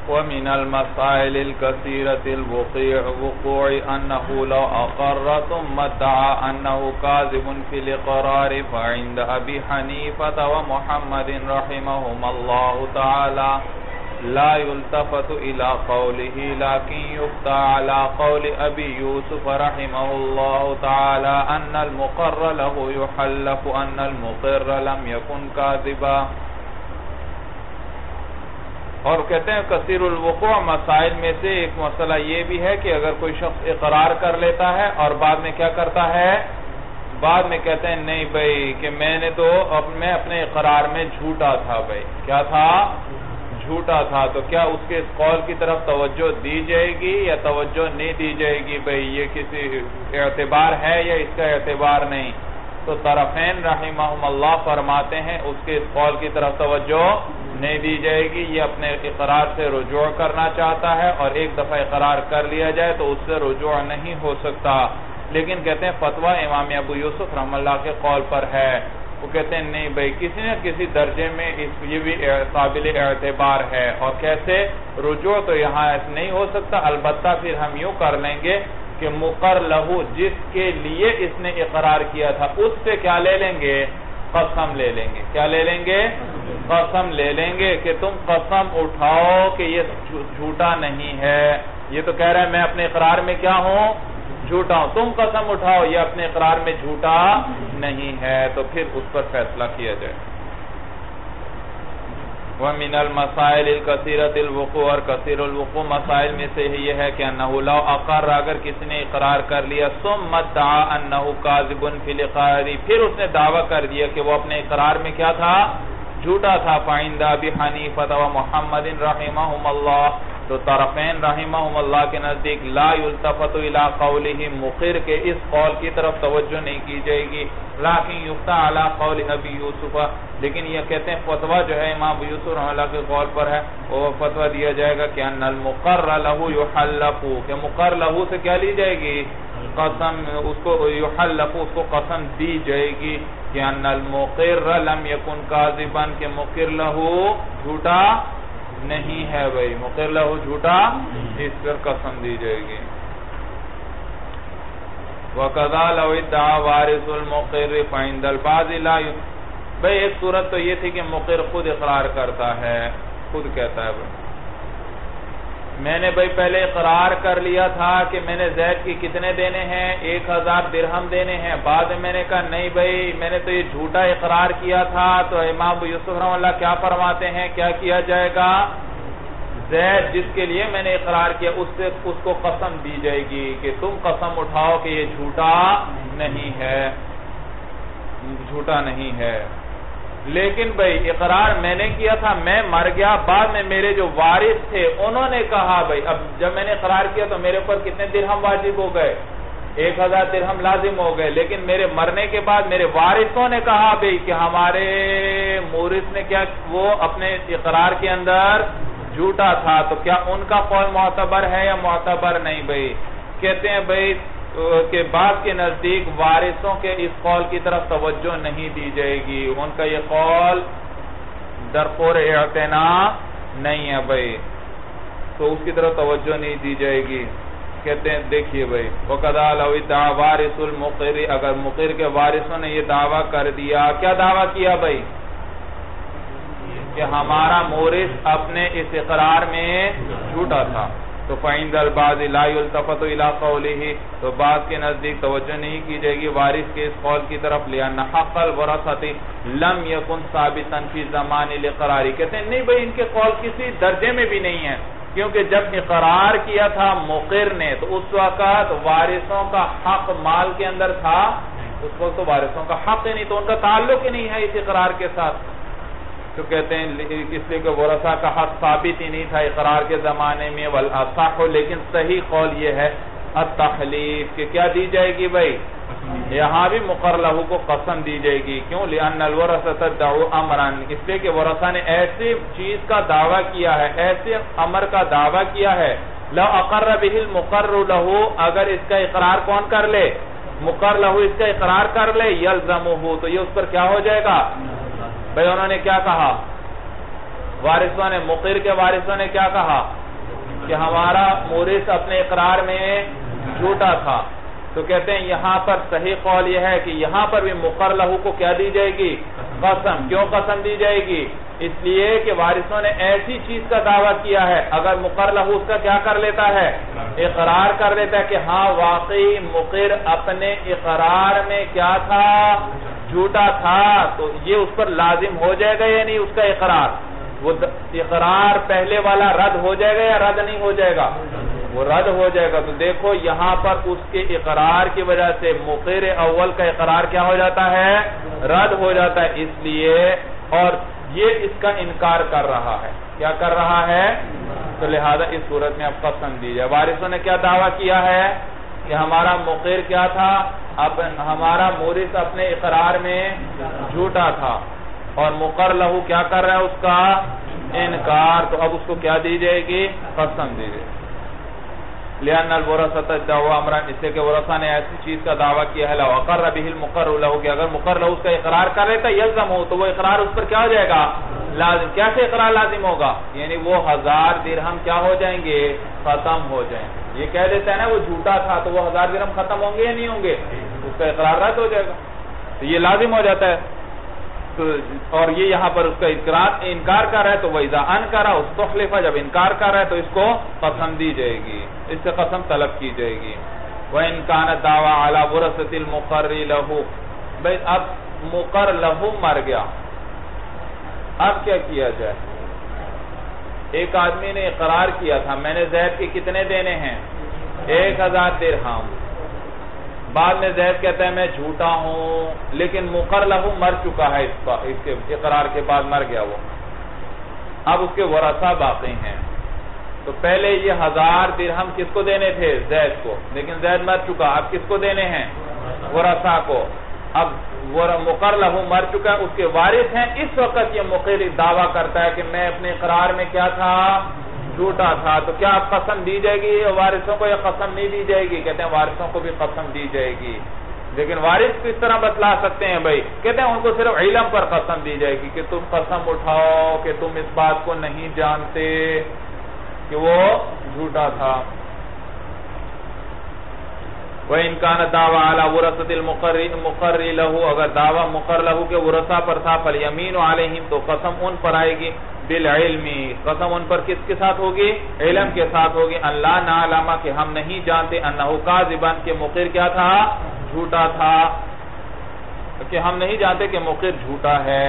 ومن المسائل الكثيرة الوقوع أنه لو أقر ثم ادعى أنه كاذب في الإقرار فعند أبي حنيفة ومحمد رحمهم الله تعالى لا يلتفت إلى قوله لكن يفتى على قول أبي يوسف رحمه الله تعالى أن المقر له يحلف أن المقر لم يكن كاذبا. اور کہتے ہیں کثیر الوقوع مسائل میں سے ایک مسئلہ یہ بھی ہے کہ اگر کوئی شخص اقرار کر لیتا ہے اور بعد میں کیا کرتا ہے، بعد میں کہتے ہیں نہیں بھائی کہ میں اپنے اقرار میں جھوٹا تھا، بھائی کیا تھا، جھوٹا تھا، تو کیا اس کے اس قول کی طرف توجہ دی جائے گی یا توجہ نہیں دی جائے گی؟ بھائی یہ کسی اعتبار ہے یا اس کا اعتبار نہیں؟ تو طرفین رحمہم اللہ فرماتے ہیں اس کے اس قول کی طرف توجہ نہیں دی جائے گی، یہ اپنے اقرار سے رجوع کرنا چاہتا ہے اور ایک دفعہ اقرار کر لیا جائے تو اس سے رجوع نہیں ہو سکتا. لیکن کہتے ہیں فتویٰ امام ابو یوسف رحمہ اللہ کے قول پر ہے، وہ کہتے ہیں نہیں بھائی کسی نہ کسی درجے میں یہ بھی قابل اعتبار ہے. اور کیسے رجوع تو یہاں نہیں ہو سکتا، البتہ پھر ہم یوں کر لیں گے کہ مقر لہو جس کے لیے اس نے اقرار کیا تھا اس سے کیا لے لیں گے، قسم لے لیں گے. کیا لے لیں گے؟ قسم لے لیں گے کہ تم قسم اٹھاؤ کہ یہ جھوٹا نہیں ہے. یہ تو کہہ رہا ہے میں اپنے اقرار میں کیا ہوں، جھوٹا ہوں، تم قسم اٹھاؤ یہ اپنے اقرار میں جھوٹا نہیں ہے، تو پھر اس پر فیصلہ کیا جائے. وَمِنَ الْمَسَائِلِ الْكَثِيرَةِ الْوُقُوعِ، اور کثیر الوقوع مسائل میں سے یہ ہے کہ أَنَّهُ لَوْ أَقَرَّ، اگر کسی نے اقرار کر لیا ثُمَّ ادَّعَى أَنَّهُ كَاذِبٌ فِي الْإِقْرَارِ، پھر اس نے دعویٰ کر دیا کہ وہ اپنے اقرار میں کیا تھا، جھوٹا تھا. فَعِنْدَ أَبِي حَنِيفَةَ وَمُحَمَّدٍ رَحِمَهُمَ اللَّهُ، تو طرفین رحمہم اللہ کے نزدیک لا یلتفت الى قولہ، مقر کے اس قول کی طرف توجہ نہیں کی جائے گی. لیکن یفتى علی قول ابی یوسف، لیکن یہ کہتے ہیں فتویٰ جو ہے امام ابو یوسف رحمہ اللہ کے قول پر ہے، وہ فتویٰ دیا جائے گا کہ ان المقر لہ یحلف، کہ مقر لہ سے کیا لی جائے گی، قسم، اس کو یحلف، اس کو قسم دی جائے گی کہ ان المقر لم یکن کاذبا، کہ مقر لہ جھوٹا نہیں ہے. بھائی مقر لہو جھوٹا، اس پر قسم دی جائے گی. وَقَضَى لَوْ ادَّعَى وَارِثُ الْمُقِرِّ فَعِنْدَ الْبَعْضِ لَا بھائی ایک صورت تو یہ تھی کہ مقر خود اقرار کرتا ہے، خود کہتا ہے بھائی میں نے بھائی پہلے اقرار کر لیا تھا کہ میں نے زید کی کتنے دینے ہیں، 1000 درہم دینے ہیں. بعد میں نے کہا نہیں بھائی میں نے تو یہ جھوٹا اقرار کیا تھا. تو امام ابو یوسف رحمہ اللہ کیا فرماتے ہیں، کیا کیا جائے گا، زید جس کے لیے میں نے اقرار کیا اس کو قسم دی جائے گی کہ تم قسم اٹھاؤ کہ یہ جھوٹا نہیں ہے، جھوٹا نہیں ہے. لیکن بھائی اقرار میں نے کیا تھا، میں مر گیا، بعد میں میرے جو وارث تھے انہوں نے کہا بھائی اب جب میں نے اقرار کیا تو میرے پر کتنے درہم واجب ہو گئے، 1000 درہم لازم ہو گئے. لیکن میرے مرنے کے بعد میرے وارثوں نے کہا بھائی کہ ہمارے مورث نے کیا، وہ اپنے اقرار کے اندر جھوٹا تھا، تو کیا ان کا قول معتبر ہے یا معتبر نہیں؟ بھائی کہتے ہیں بھائی کہ بعض کے نزدیک وارثوں کے اس قول کی طرف توجہ نہیں دی جائے گی، ان کا یہ قول درخور اعتنا نہیں ہے بھائی، تو اس کی طرف توجہ نہیں دی جائے گی. کہتے ہیں دیکھیے بھائی وَقَضَى لَوْ ادَّعَى وَارِثُ الْمُقِرِّ، اگر مقر کے وارثوں نے یہ دعویٰ کر دیا، کیا دعویٰ کیا بھائی، کہ ہمارا مورث اپنے اس اقرار میں جھوٹا تھا، تو فَعِنْدَ الْبَعْضِ لَا يُلْتَفَتُ إِلَىٰ قَوْلِهِ، تو بعض کے نزدیک توجہ نہیں کی جائے گی وارث کے اس قول کی طرف، لِأَنَّ حَقَّ الْوَرَثَةِ لَمْ يَكُنْ ثَابِتًا فِي زَمَانِ الْإِقْرَارِ. کہتے ہیں نہیں بھائی ان کے قول کسی درجے میں بھی نہیں ہے، کیونکہ جب اقرار کیا تھا مقر نے تو اس وقت وارثوں کا حق مال کے اندر تھا، اس وقت تو وارثوں کا حق ہی نہیں، تو ان کا تعلق ہی نہیں ہے اس اقرار کے ساتھ. تو کہتے ہیں اس لیے کہ ورثہ کا حق ثابت ہی نہیں تھا اقرار کے زمانے میں. والاصح، لیکن صحیح قول یہ ہے التحلیف، کہ کیا دی جائے گی بھائی، یہاں بھی مقر لہو کو قسم دی جائے گی. کیوں؟ لأن الورثة ادعوا امرا، اس لیے کہ ورثہ نے ایسی چیز کا دعویٰ کیا ہے، ایسے امر کا دعویٰ کیا ہے، لو اقر به المقر لہو، اگر اس کا اقرار کون کر لے، مقر لہو اس کا اقرار کر لے، یلزمہ، تو یہ اس پر کیا ہو جائے گا بھئی. انہوں نے کیا کہا، وارثوں نے مقر کے وارثوں نے کیا کہا کہ ہمارا مورث اپنے اقرار میں جھوٹا تھا، تو کہتے ہیں یہاں پر صحیح قول یہ ہے کہ یہاں پر بھی مقر لہو کو کیا دی جائے گی؟ قسم۔ کیوں قسم دی جائے گی؟ اس لیے کہ وارثوں نے ایسی چیز کا دعویٰ کیا ہے، اگر مقر لہو اس کا کیا کر لیتا ہے؟ اقرار کر لیتا ہے کہ ہاں واقعی مقر اپنے اقرار میں کیا تھا؟ جھوٹا تھا، تو یہ اس پر لازم ہو جائے گا یا نہیں اس کا اقرار؟ وہ اقرار پہلے والا رد ہو جائے گا یا رد نہیں ہو جائے گا؟ وہ رد ہو جائے گا۔ تو دیکھو یہاں پر اس کے اقرار کی وجہ سے مقر اول کا اقرار کیا ہو جاتا ہے؟ رد ہو جاتا ہے، اس لیے اور یہ اس کا انکار کر رہا ہے۔ کیا کر رہا ہے؟ تو لہذا اس صورت میں اب قسم دی جائے۔ وارثوں نے کیا دعویٰ کیا ہے کہ ہمارا مقر کیا تھا؟ ہمارا مورث اپنے اقرار میں جھوٹا تھا، اور مقر لہو کیا کر رہا ہے؟ اس کا انکار۔ تو اب اس کو کیا دی جائے گی؟ قسم دی جائے گی۔ لأن الورثة ادعوا امرا، اس سے کہ ورثہ نے ایسی چیز کا دعویٰ کیا ہے، لو اقر به المقر له، کہ اگر مقر له اس کا اقرار کر لیتا یلزم ہو، تو وہ اقرار اس پر کیا ہو جائے گا؟ لازم۔ کیسے اقرار لازم ہوگا؟ یعنی وہ 1000 درہم کیا ہو جائیں گے؟ ختم ہو جائیں گے۔ یہ کہہ دیتا ہے نا وہ جھوٹا تھا، تو وہ 1000 درہم ختم ہوں گے یا نہیں ہوں گے؟ اس کا اقرار رد ہو جائے گا، تو یہ لازم ہو جاتا ہے۔ اور یہ یہاں پر اس کا انکار کر رہا ہے، تو وَإِذَا أَنْكَرَ اسْتُخْلِفَ، جب انکار کر رہا ہے تو اس کو قسم دی جائے گی، اس سے قسم طلب کی جائے گی۔ وَإِنْ كَانَ الدَّعْوَىٰ عَلَىٰ وَرَثَةِ الْمُقَرِّ لَهُ، بھئی اب مقر لہو مر گیا، اب کیا کیا جائے؟ ایک آدمی نے اقرار کیا تھا میں نے زید کے کتنے دینے ہیں؟ 1000 درہم۔ بعد میں زید کہتا ہے میں جھوٹا ہوں، لیکن مقر لہو مر چکا ہے، اس کے اقرار کے بعد مر گیا وہ، اب اس کے ورثہ باقی ہیں۔ تو پہلے یہ 1000 درہم کس کو دینے تھے؟ زید کو، لیکن زید مر چکا، اب کس کو دینے ہیں؟ ورثہ کو۔ اب مقر لہو مر چکا ہے، اس کے وارث ہیں، اس وقت یہ مقر دعویٰ کرتا ہے کہ میں اپنے اقرار میں کیا تھا؟ جھوٹا تھا۔ تو کیا اب قسم دی جائے گی وارثوں کو یا قسم نہیں دی جائے گی؟ کہتے ہیں وارثوں کو بھی قسم دی جائے گی، لیکن وارث کس طرح بتلا سکتے ہیں بھائی؟ کہتے ہیں ان کو صرف علم پر قسم دی جائے گی کہ تم قسم اٹھاؤ کہ تم اس بات کو نہیں جانتے کہ وہ جھوٹا تھا۔ وَإِنْ كَانَ الدَّعْوَىٰ عَلَىٰ وَرَثَةِ الْمُقَرِّ لَهُ، اگر دعویٰ مقر لہو کے ورثہ پر تھا، فَالْيَمِينُ عَلَيْهِمْ، تو قسم ان پر آئے گی، بالعلم، قسم ان پر کس کے ساتھ ہوگی؟ علم کے ساتھ ہوگی، ان لا نعلم، کہ ہم نہیں جانتے، انہ کاذبا، کہ مقر کیا تھا؟ جھوٹا تھا، کہ ہم نہیں جانتے کہ مقر جھوٹا ہے۔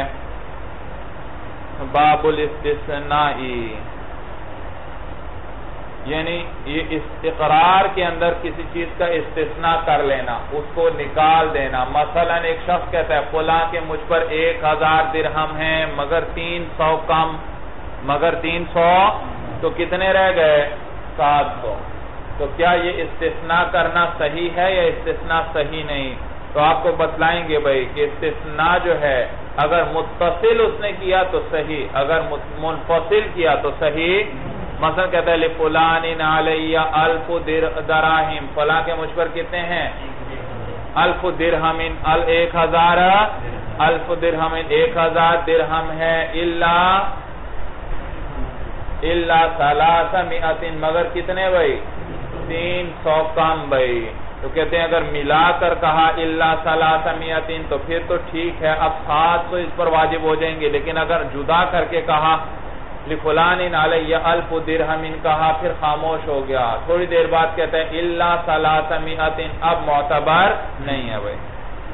باب الاستثناء، یعنی یہ اقرار کے اندر کسی چیز کا استثناء کر لینا، اس کو نکال دینا۔ مثلا ایک شخص کہتا ہے فلاں کہ مجھ پر 1000 درہم ہیں مگر 300 کم، مگر 300 تو کتنے رہ گئے؟ 700۔ تو کیا یہ استثناء کرنا صحیح ہے یا استثناء صحیح نہیں؟ تو آپ کو بتلائیں گے بھائی کہ استثناء جو ہے اگر متصل اس نے کیا تو صحیح، اگر منفصل کیا تو صحیح۔ مثلا کہتا ہے لِفُلَانٍ عَلَيَّ أَلْفُ دَرَاهِمْ، فلاں کے مجھ پر کتنے ہیں؟ 1000 درہم، 1000 درہم ہے، إِلَّا 300، مگر کتنے بھائی؟ 300 کم بھائی۔ تو کہتے ہیں اگر ملا کر کہا إِلَّا 300، تو پھر تو ٹھیک ہے، اب 700 اس پر واجب ہو جائیں گے، لیکن اگر جدا کر کے کہا لِفُلَانٍ عَلَيَّ أَلْفُ دِرْهَمٍ کہا، پھر خاموش ہو گیا، تھوڑی دیر بعد کہتا ہے إِلَّا 300، اب معتبر نہیں ہے بھائی۔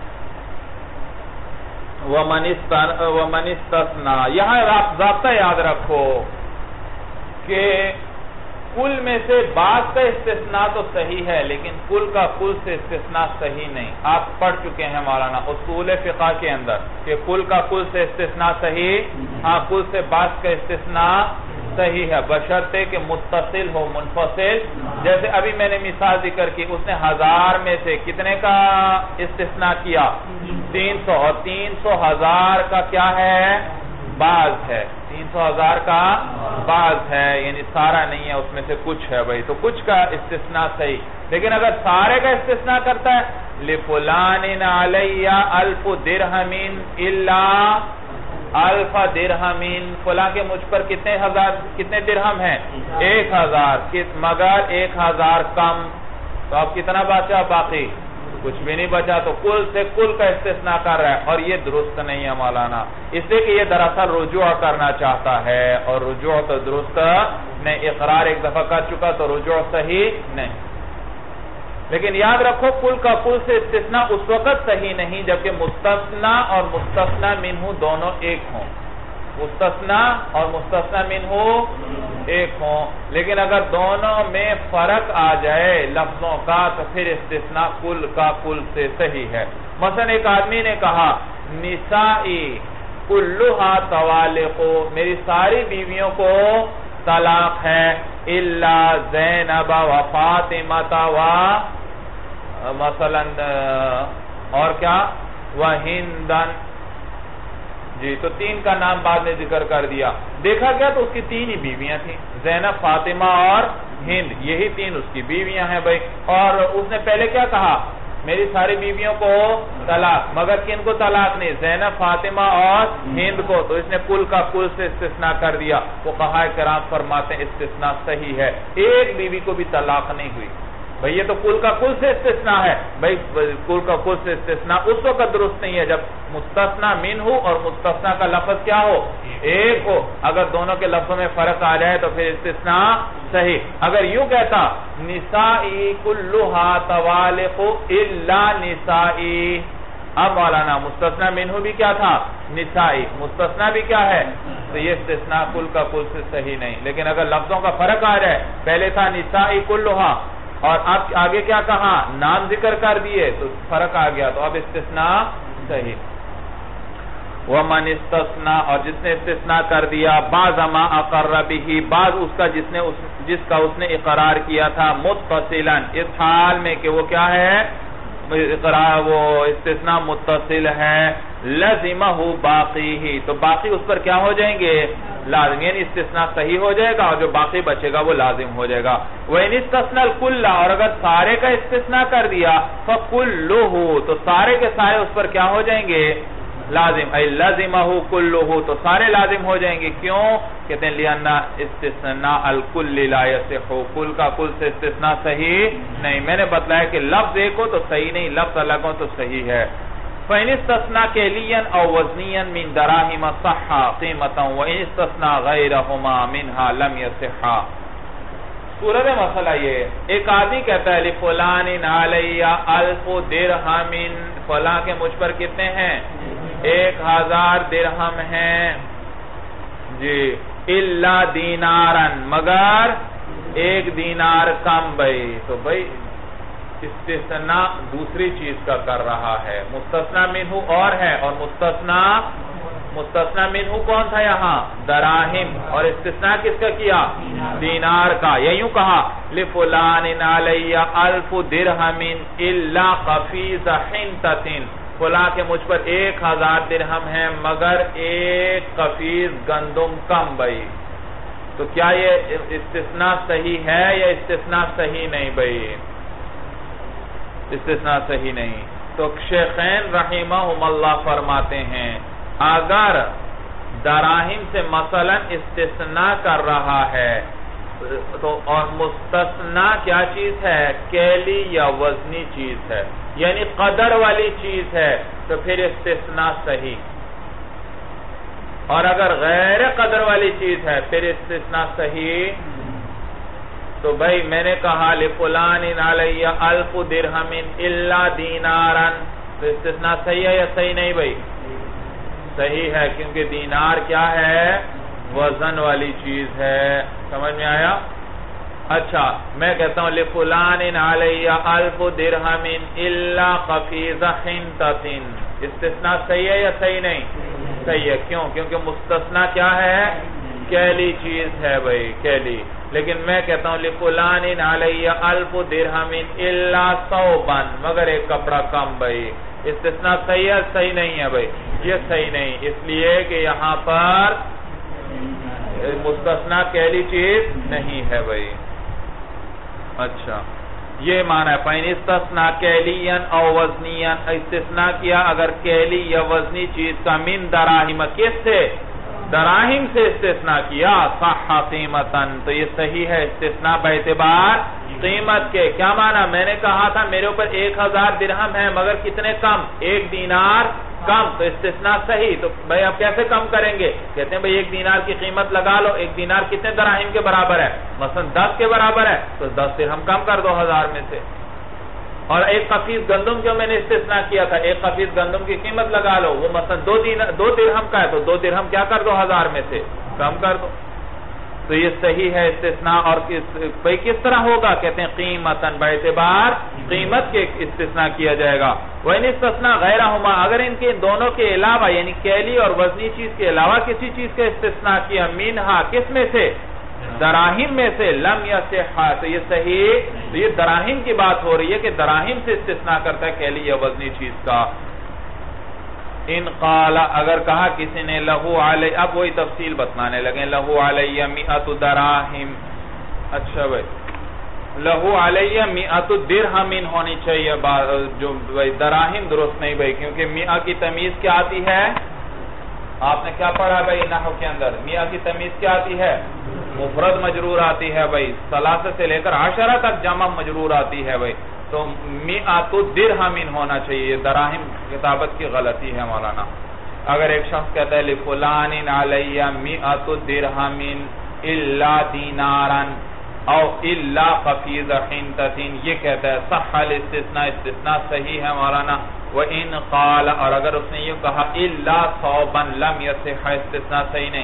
وَمَنِ اسْتَثْنَىٰ، یہاں ضابطہ یاد رکھو کہ کل میں سے بعض کا استثناء تو صحیح ہے، لیکن کل کا کل سے استثناء صحیح نہیں۔ آپ پڑھ چکے ہیں مولانا اصول فقہ کے اندر کہ کل کا کل سے استثناء صحیح، ہاں کل سے بعض کا استثناء صحیح ہے، بشرطے کہ متصل ہو منفصل۔ جیسے ابھی میں نے مثال ذکر کی، اس نے 1000 میں سے کتنے کا استثناء کیا؟ 300، اور 300 1000 کا کیا ہے؟ بعض ہے، 300 1000 کا بعض ہے، یعنی سارا نہیں ہے، اس میں سے کچھ ہے بھائی، تو کچھ کا استثناء صحیح۔ لیکن اگر سارے کا استثناء کرتا ہے لِفُلَانٍ عَلَيَّ أَلْفُ دِرْهَمٍ إِلَّا الف درہمین فلاں کے مجھ پر کتنے درہم ہیں 1000 مگر 1000 کم تو اب کتنا بچا باقی کچھ بھی نہیں بچا تو کل سے کل کا استثناء کر رہا ہے اور یہ درست نہیں ہے مولانا اس لیے کہ یہ دراصل رجوع کرنا چاہتا ہے اور رجوع تو درست نہیں اقرار ایک دفعہ کر چکا تو رجوع صحیح نہیں لیکن یاد رکھو کل کا کل سے استثناء اس وقت صحیح نہیں جبکہ مستثنی اور مستثنی منہ دونوں ایک ہوں مستثنی اور مستثنی منہ ایک ہوں لیکن اگر دونوں میں فرق آ جائے لفظوں کا تو پھر استثناء کل کا کل سے صحیح ہے مثلا ایک آدمی نے کہا نسائی کلھا طوالق میری ساری بیویوں کو طلاق ہے الا زینب و فاطمہ و مثلا اور کیا وہندن جی تو 3 کا نام بعد میں ذکر کر دیا دیکھا گیا تو اس کی 3 ہی بیویاں تھیں زینب فاطمہ اور ہند یہی 3 اس کی بیویاں ہیں بھائی اور اس نے پہلے کیا کہا میری ساری بیویوں کو طلاق مگر کن کو طلاق نہیں زینب فاطمہ اور ہند کو تو اس نے کل کا کل سے استثناء کر دیا فقہاء کرام فرماتے ہیں استثناء صحیح ہے ایک بیوی کو بھی طلاق نہیں ہوئی بھئی یہ تو کل کا کل سے استثناء ہے بھئی کل کا کل سے استثناء اس وقت درست نہیں ہے جب مستثنی منہ ہو اور مستثنی کا لفظ کیا ہو ایک ہو اگر دونوں کے لفظوں میں فرق آ جائے تو پھر استثناء صحیح اگر یوں کہتا نسائی کلھا طوالق الا نسائی اب مولانا مستثنی منہ بھی کیا تھا نسائی مستثنی بھی کیا ہے تو یہ استثناء کل کا کل سے صحیح نہیں لیکن اگر لفظوں کا فرق آ جائے پہلے تھا نسائی کلھا اور اب آگے کیا کہا نام ذکر کر دیے تو فرق آ گیا تو اب استثناء صحیح وَمَنِ اسْتَثْنَا اور جس نے استثناء کر دیا بعض ما اقر به بعض اس کا جس کا اس نے اقرار کیا تھا متصلا اس حال میں کہ وہ کیا ہے اقرار وہ استثناء متصل ہے لزمہ باقی ہی تو باقی اس پر کیا ہو جائیں گے لازم یعنی استثناء صحیح ہو جائے گا اور جو باقی بچے گا وہ لازم ہو جائے گا وَإِنِ اسْتَثْنَى الْكُلَّ اور اگر سارے کا استثناء کر دیا فَكُلُّهُ تو سارے کے سارے اس پر کیا ہو جائیں گے لازم ای لازمہ کلہ تو سارے لازم ہو جائیں گے کیوں کہتے ہیں لِأَنَّ اسْتِثْنَاءَ الْكُلِّ لَا يَصِحُ کل کا کل سے استثناء صحیح نہیں میں نے بتلایا کہ لفظ ایک ہو تو صحیح نہیں لفظ الگ ہو تو صحیح ہے فَإِنِ اسْتَثْنَى كَيْلِيًّا أَوْ وَزْنِيًّا مِنْ دَرَاهِمَ صَحَّ قِيمَةً وَإِنِ اسْتَثْنَى غَيْرَهُمَا مِنْهَا لَمْ يَصِحَّ صورت مسئلہ یہ ایک آدمی کہتا ہے لِفُلَانٍ عَلَيَّ أَلْفُ دِرْهَمٍ فلاں کے مجھ پر کتنے ہیں 1000 درہم ہیں جی الا دینارن مگر 1 دینار کم بھئی تو بھئی استثناء دوسری چیز کا کر رہا ہے مستثنی منہ اور ہے اور مستثنی منہ کون تھا یہاں دراہم اور استثناء کس کا کیا دینار کا یہ یوں کہا لفلان علی الف درہم الا قفیز حنطۃ فلاں کے مجھ پر 1000 درہم ہیں مگر 1 قفیز گندم کم بھئی تو کیا یہ استثناء صحیح ہے یا استثناء صحیح نہیں بھئی استثناء صحیح نہیں تو شیخین رحمہم اللہ فرماتے ہیں اگر دراہم سے مثلا استثناء کر رہا ہے تو اور مستثنیٰ کیا چیز ہے کیلی یا وزنی چیز ہے یعنی قدر والی چیز ہے تو پھر استثناء صحیح اور اگر غیر قدر والی چیز ہے پھر استثناء صحیح تو بھائی میں نے کہا لفلان علی الف درہم الا دینارن تو استثناء صحیح ہے یا صحیح نہیں بھائی صحیح ہے کیونکہ دینار کیا ہے وزن والی چیز ہے سمجھ میں آیا اچھا میں کہتا ہوں لفلان علی الف درہم الا قفیز حنطۃ استثناء صحیح ہے یا صحیح نہیں صحیح ہے کیوں کیونکہ مستثنیٰ کیا ہے کیلی چیز ہے بھائی کیلی لیکن میں کہتا ہوں لفلان علی الف درہم الا ثوبا مگر 1 کپڑا کم بھائی استثناء صحیح ہے صحیح نہیں ہے بھائی یہ صحیح نہیں اس لیے کہ یہاں پر مستثنیٰ کیلی چیز نہیں ہے بھائی اچھا یہ معنی ہے فَإِنِ اسْتَثْنَا كَيْلِيًا أَوْ وَزْنِيًا، استثناء کیا اگر کیلی یا وزنی چیز کا من دراہم، کس سے؟ دراہم سے استثناء کیا، صح قیمتاً، تو یہ صحیح ہے استثناء باعتبار قیمت کے۔ کیا معنی؟ میں نے کہا تھا میرے اوپر 1000 درہم ہے مگر کتنے کم؟ 1 دینار کم، تو استثناء صحیح۔ تو بھئی اب کیسے کم کریں گے؟ کہتے ہیں بھئی 1 دینار کی قیمت لگا لو، 1 دینار کتنے دراہم کے برابر ہے؟ مثلا 10 کے برابر ہے، تو 10 درہم کم کر دو 1000 میں سے۔ اور 1 قفیز گندم جو میں نے استثناء کیا تھا، 1 قفیز گندم کی قیمت لگا لو، وہ مثلا 2 درہم کا ہے، تو 2 درہم کیا کر دو 1000 میں سے؟ کم کر دو۔ تو یہ صحیح ہے استثناء۔ اور کس طرح ہوگا؟ کہتے ہیں قیمتاً، باعتبار قیمت کے استثناء کیا جائے گا۔ وَإِنِ اسْتَثْنَا غَيْرَهُمَا، اگر ان کے دونوں کے علاوہ یعنی کیلی اور وزنی چیز کے علاوہ کسی چیز کا استثناء کیا، منہا، کس میں سے؟ دراہم میں سے، لم یصح، تو یہ صحیح، تو یہ دراہم کی بات ہو رہی ہے کہ دراہم سے استثناء کرتا ہے کیلی یا وزنی چیز کا۔ ان قال، اگر کہا کسی نے لہو علی، اب وہی تفصیل بتانے لگے، لہو علی 100 دراہم، اچھا بھئی لہو علی 100 درہم ہونی چاہیے، جو دراہم درست نہیں بھئی، کیونکہ 100 کی تمیز کیا آتی ہے؟ آپ نے کیا پڑھا بھئی نحو کے اندر؟ 100 کی تمیز کیا آتی ہے؟ مفرد مجرور آتی ہے بھئی، 3 سے لے کر 10 تک جمع مجرور آتی ہے بھئی، تو 100 درہم ہونا چاہیے، دراہم کتابت کی غلطی ہے مولانا۔ اگر ایک شخص کہتا ہے لفلان علی 100 درہم الا دینارا او الا قفیز حنطۃ، یہ کہتا ہے صح الاستثناء، استثناء صحیح ہے مولانا۔ وَإِن قال، اور اگر اس نے یہ کہا الا ثوبا لم یصح، استثناء صحیح نہیں۔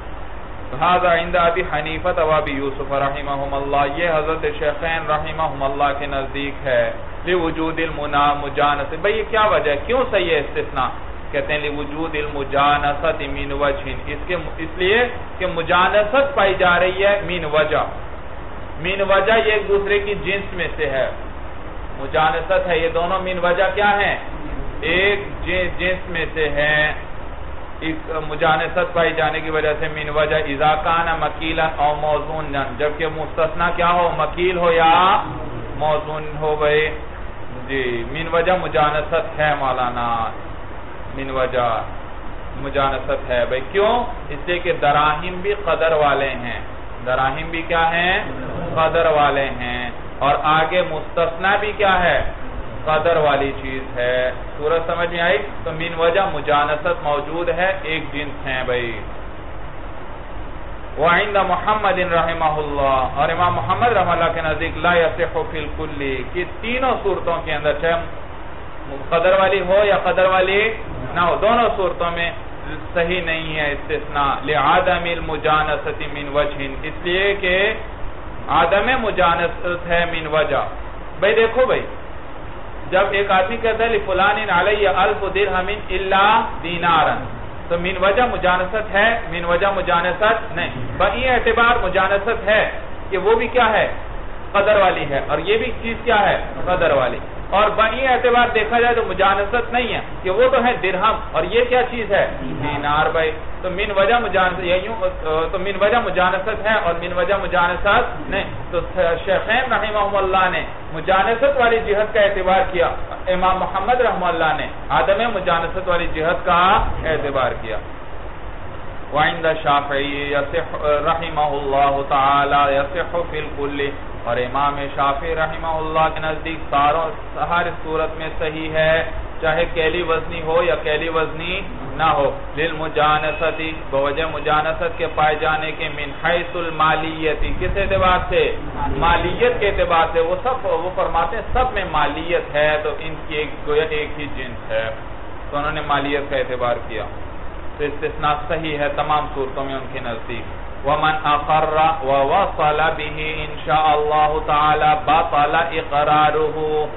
هذا عند ابی حنیفہ و ابی یوسف رحمہم اللہ، یہ حضرت شیخین رحمہم اللہ کے نزدیک ہے۔ لوجود المجانسۃ، بھئی یہ کیا وجہ ہے، کیوں صحیح ہے استثناء؟ کہتے ہیں لوجود المجانسۃ من وجہ، اس لیے کہ مجانست پائی جا رہی ہے من وجہ، من وجہ یہ ایک دوسرے کی جنس میں سے ہے، مجانست ہے، یہ دونوں من وجہ کیا ہیں؟ ایک جنس میں سے ہیں، ایک مجانست پائی جانے کی وجہ سے من وجہ اذا کان مکیلا او موزون، جبکہ مستثنیٰ کیا ہو؟ مکیل ہو یا موزون ہو بھئی، جی من وجہ مجانست ہے مولانا، من وجہ مجانست ہے بھئی، کیوں؟ اس لیے کہ دراہم بھی قدر والے ہیں، دراہم بھی کیا ہیں؟ قدر والے ہیں، اور آگے مستثنیٰ بھی کیا ہے؟ قدر والی چیز ہے۔ سورج سمجھ میں آئی؟ تو من وجہ مجانست موجود ہے، ایک جنس ہیں بھئی۔ وعند محمد رحمہ اللہ، اور امام محمد رحمہ اللہ کے نزدیک لا یصح فی الکل، کہ تینوں صورتوں کے اندر چاہے قدر والی ہو یا قدر والی نہ ہو، دونوں صورتوں میں صحیح نہیں ہے استثناء، لعدم المجانست من وجہ، اس لیے کہ عدم مجانست ہے من وجہ۔ بھئی دیکھو بھئی، جب ایک آدمی کہتا ہے لفلان علی 1000 درہم الا دینارا، تو من وجہ مجانست ہے؟ من وجہ مجانست نہیں، بئی اعتبار مجانست ہے کہ وہ بھی کیا ہے؟ قدر والی ہے، اور یہ بھی چیز کیا ہے؟ قدر والی۔ اور بئی اعتبار دیکھا جائے تو مجانست نہیں ہے کہ وہ تو ہے درہم، اور یہ کیا چیز ہے؟ دینار بھائی۔ تو من وجہ مجانست، تو من وجہ مجانست ہے اور من وجہ مجانست نہیں۔ تو شیخین رحمہم اللہ نے مجانست والی جہت کا اعتبار کیا، امام محمد رحمہ اللہ نے عدم مجانست والی جہت کا اعتبار کیا۔ وعند الشافعی رحمہ اللہ تعالی یصح فی الکل، اور امام شافعی رحمہ اللہ کے نزدیک ہر صورت میں صحیح ہے، چاہے کیلی وزنی ہو یا کیلی وزنی نہ ہو، للمجانست، بوجہ مجانست کے پائے جانے کے، من حیث المالیت، کس اعتبار سے؟ مالیت کے اعتبار سے، وہ فرماتے ہیں سب میں مالیت ہے، تو ان کی گویا ایک ہی جنس ہے، تو انہوں نے مالیت کا اعتبار کیا، تو استثناء صحیح ہے تمام صورتوں میں ان کے نزدیک۔ ومن اقر ووصل به ان شاء اللہ تعالی بطل اقرارہ،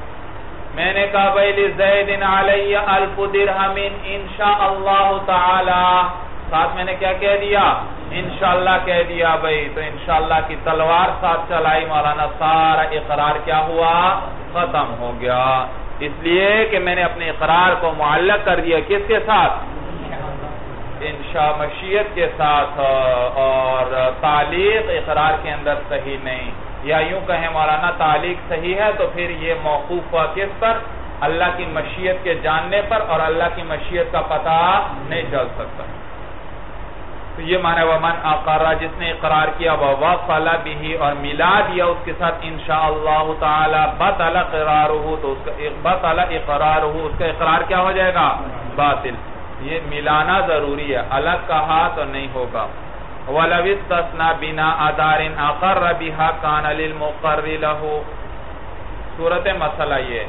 میں نے کہا بھئی لزید علی 1000 درہم ان شاء اللہ تعالی، ساتھ میں نے کیا کہہ دیا؟ انشاءاللہ کہہ دیا بھئی، تو انشاءاللہ کی تلوار ساتھ چلائی مولانا، سارا اقرار کیا ہوا؟ ختم ہو گیا، اس لیے کہ میں نے اپنے اقرار کو معلق کر دیا، کس کے ساتھ؟ انشاء مشیت کے ساتھ، اور تعلیق اقرار کے اندر صحیح نہیں، یا یوں کہیں مولانا تعلیق صحیح ہے تو پھر یہ موقوف ہوا کس پر؟ اللہ کی مشیت کے جاننے پر، اور اللہ کی مشیت کا پتہ نہیں چل سکتا. تو یہ معنی ومن اقر، جس نے اقرار کیا، ووصل به، اور ملا دیا اس کے ساتھ انشاءاللہ تعالی، بطل اقرارہ، تو اس کا بطل اقرارہ، اس کا اقرار کیا ہو جائے گا؟ باطل. یہ ملانا ضروری ہے، الگ کہا تو نہیں ہوگا. وَلَوِ اسْتَثْنَى بِنَاءَ دَارٍ أَقَرَّ بِهَا كَانَ لِلْمُقَرِّ لَهُ. صورت مسئلہ یہ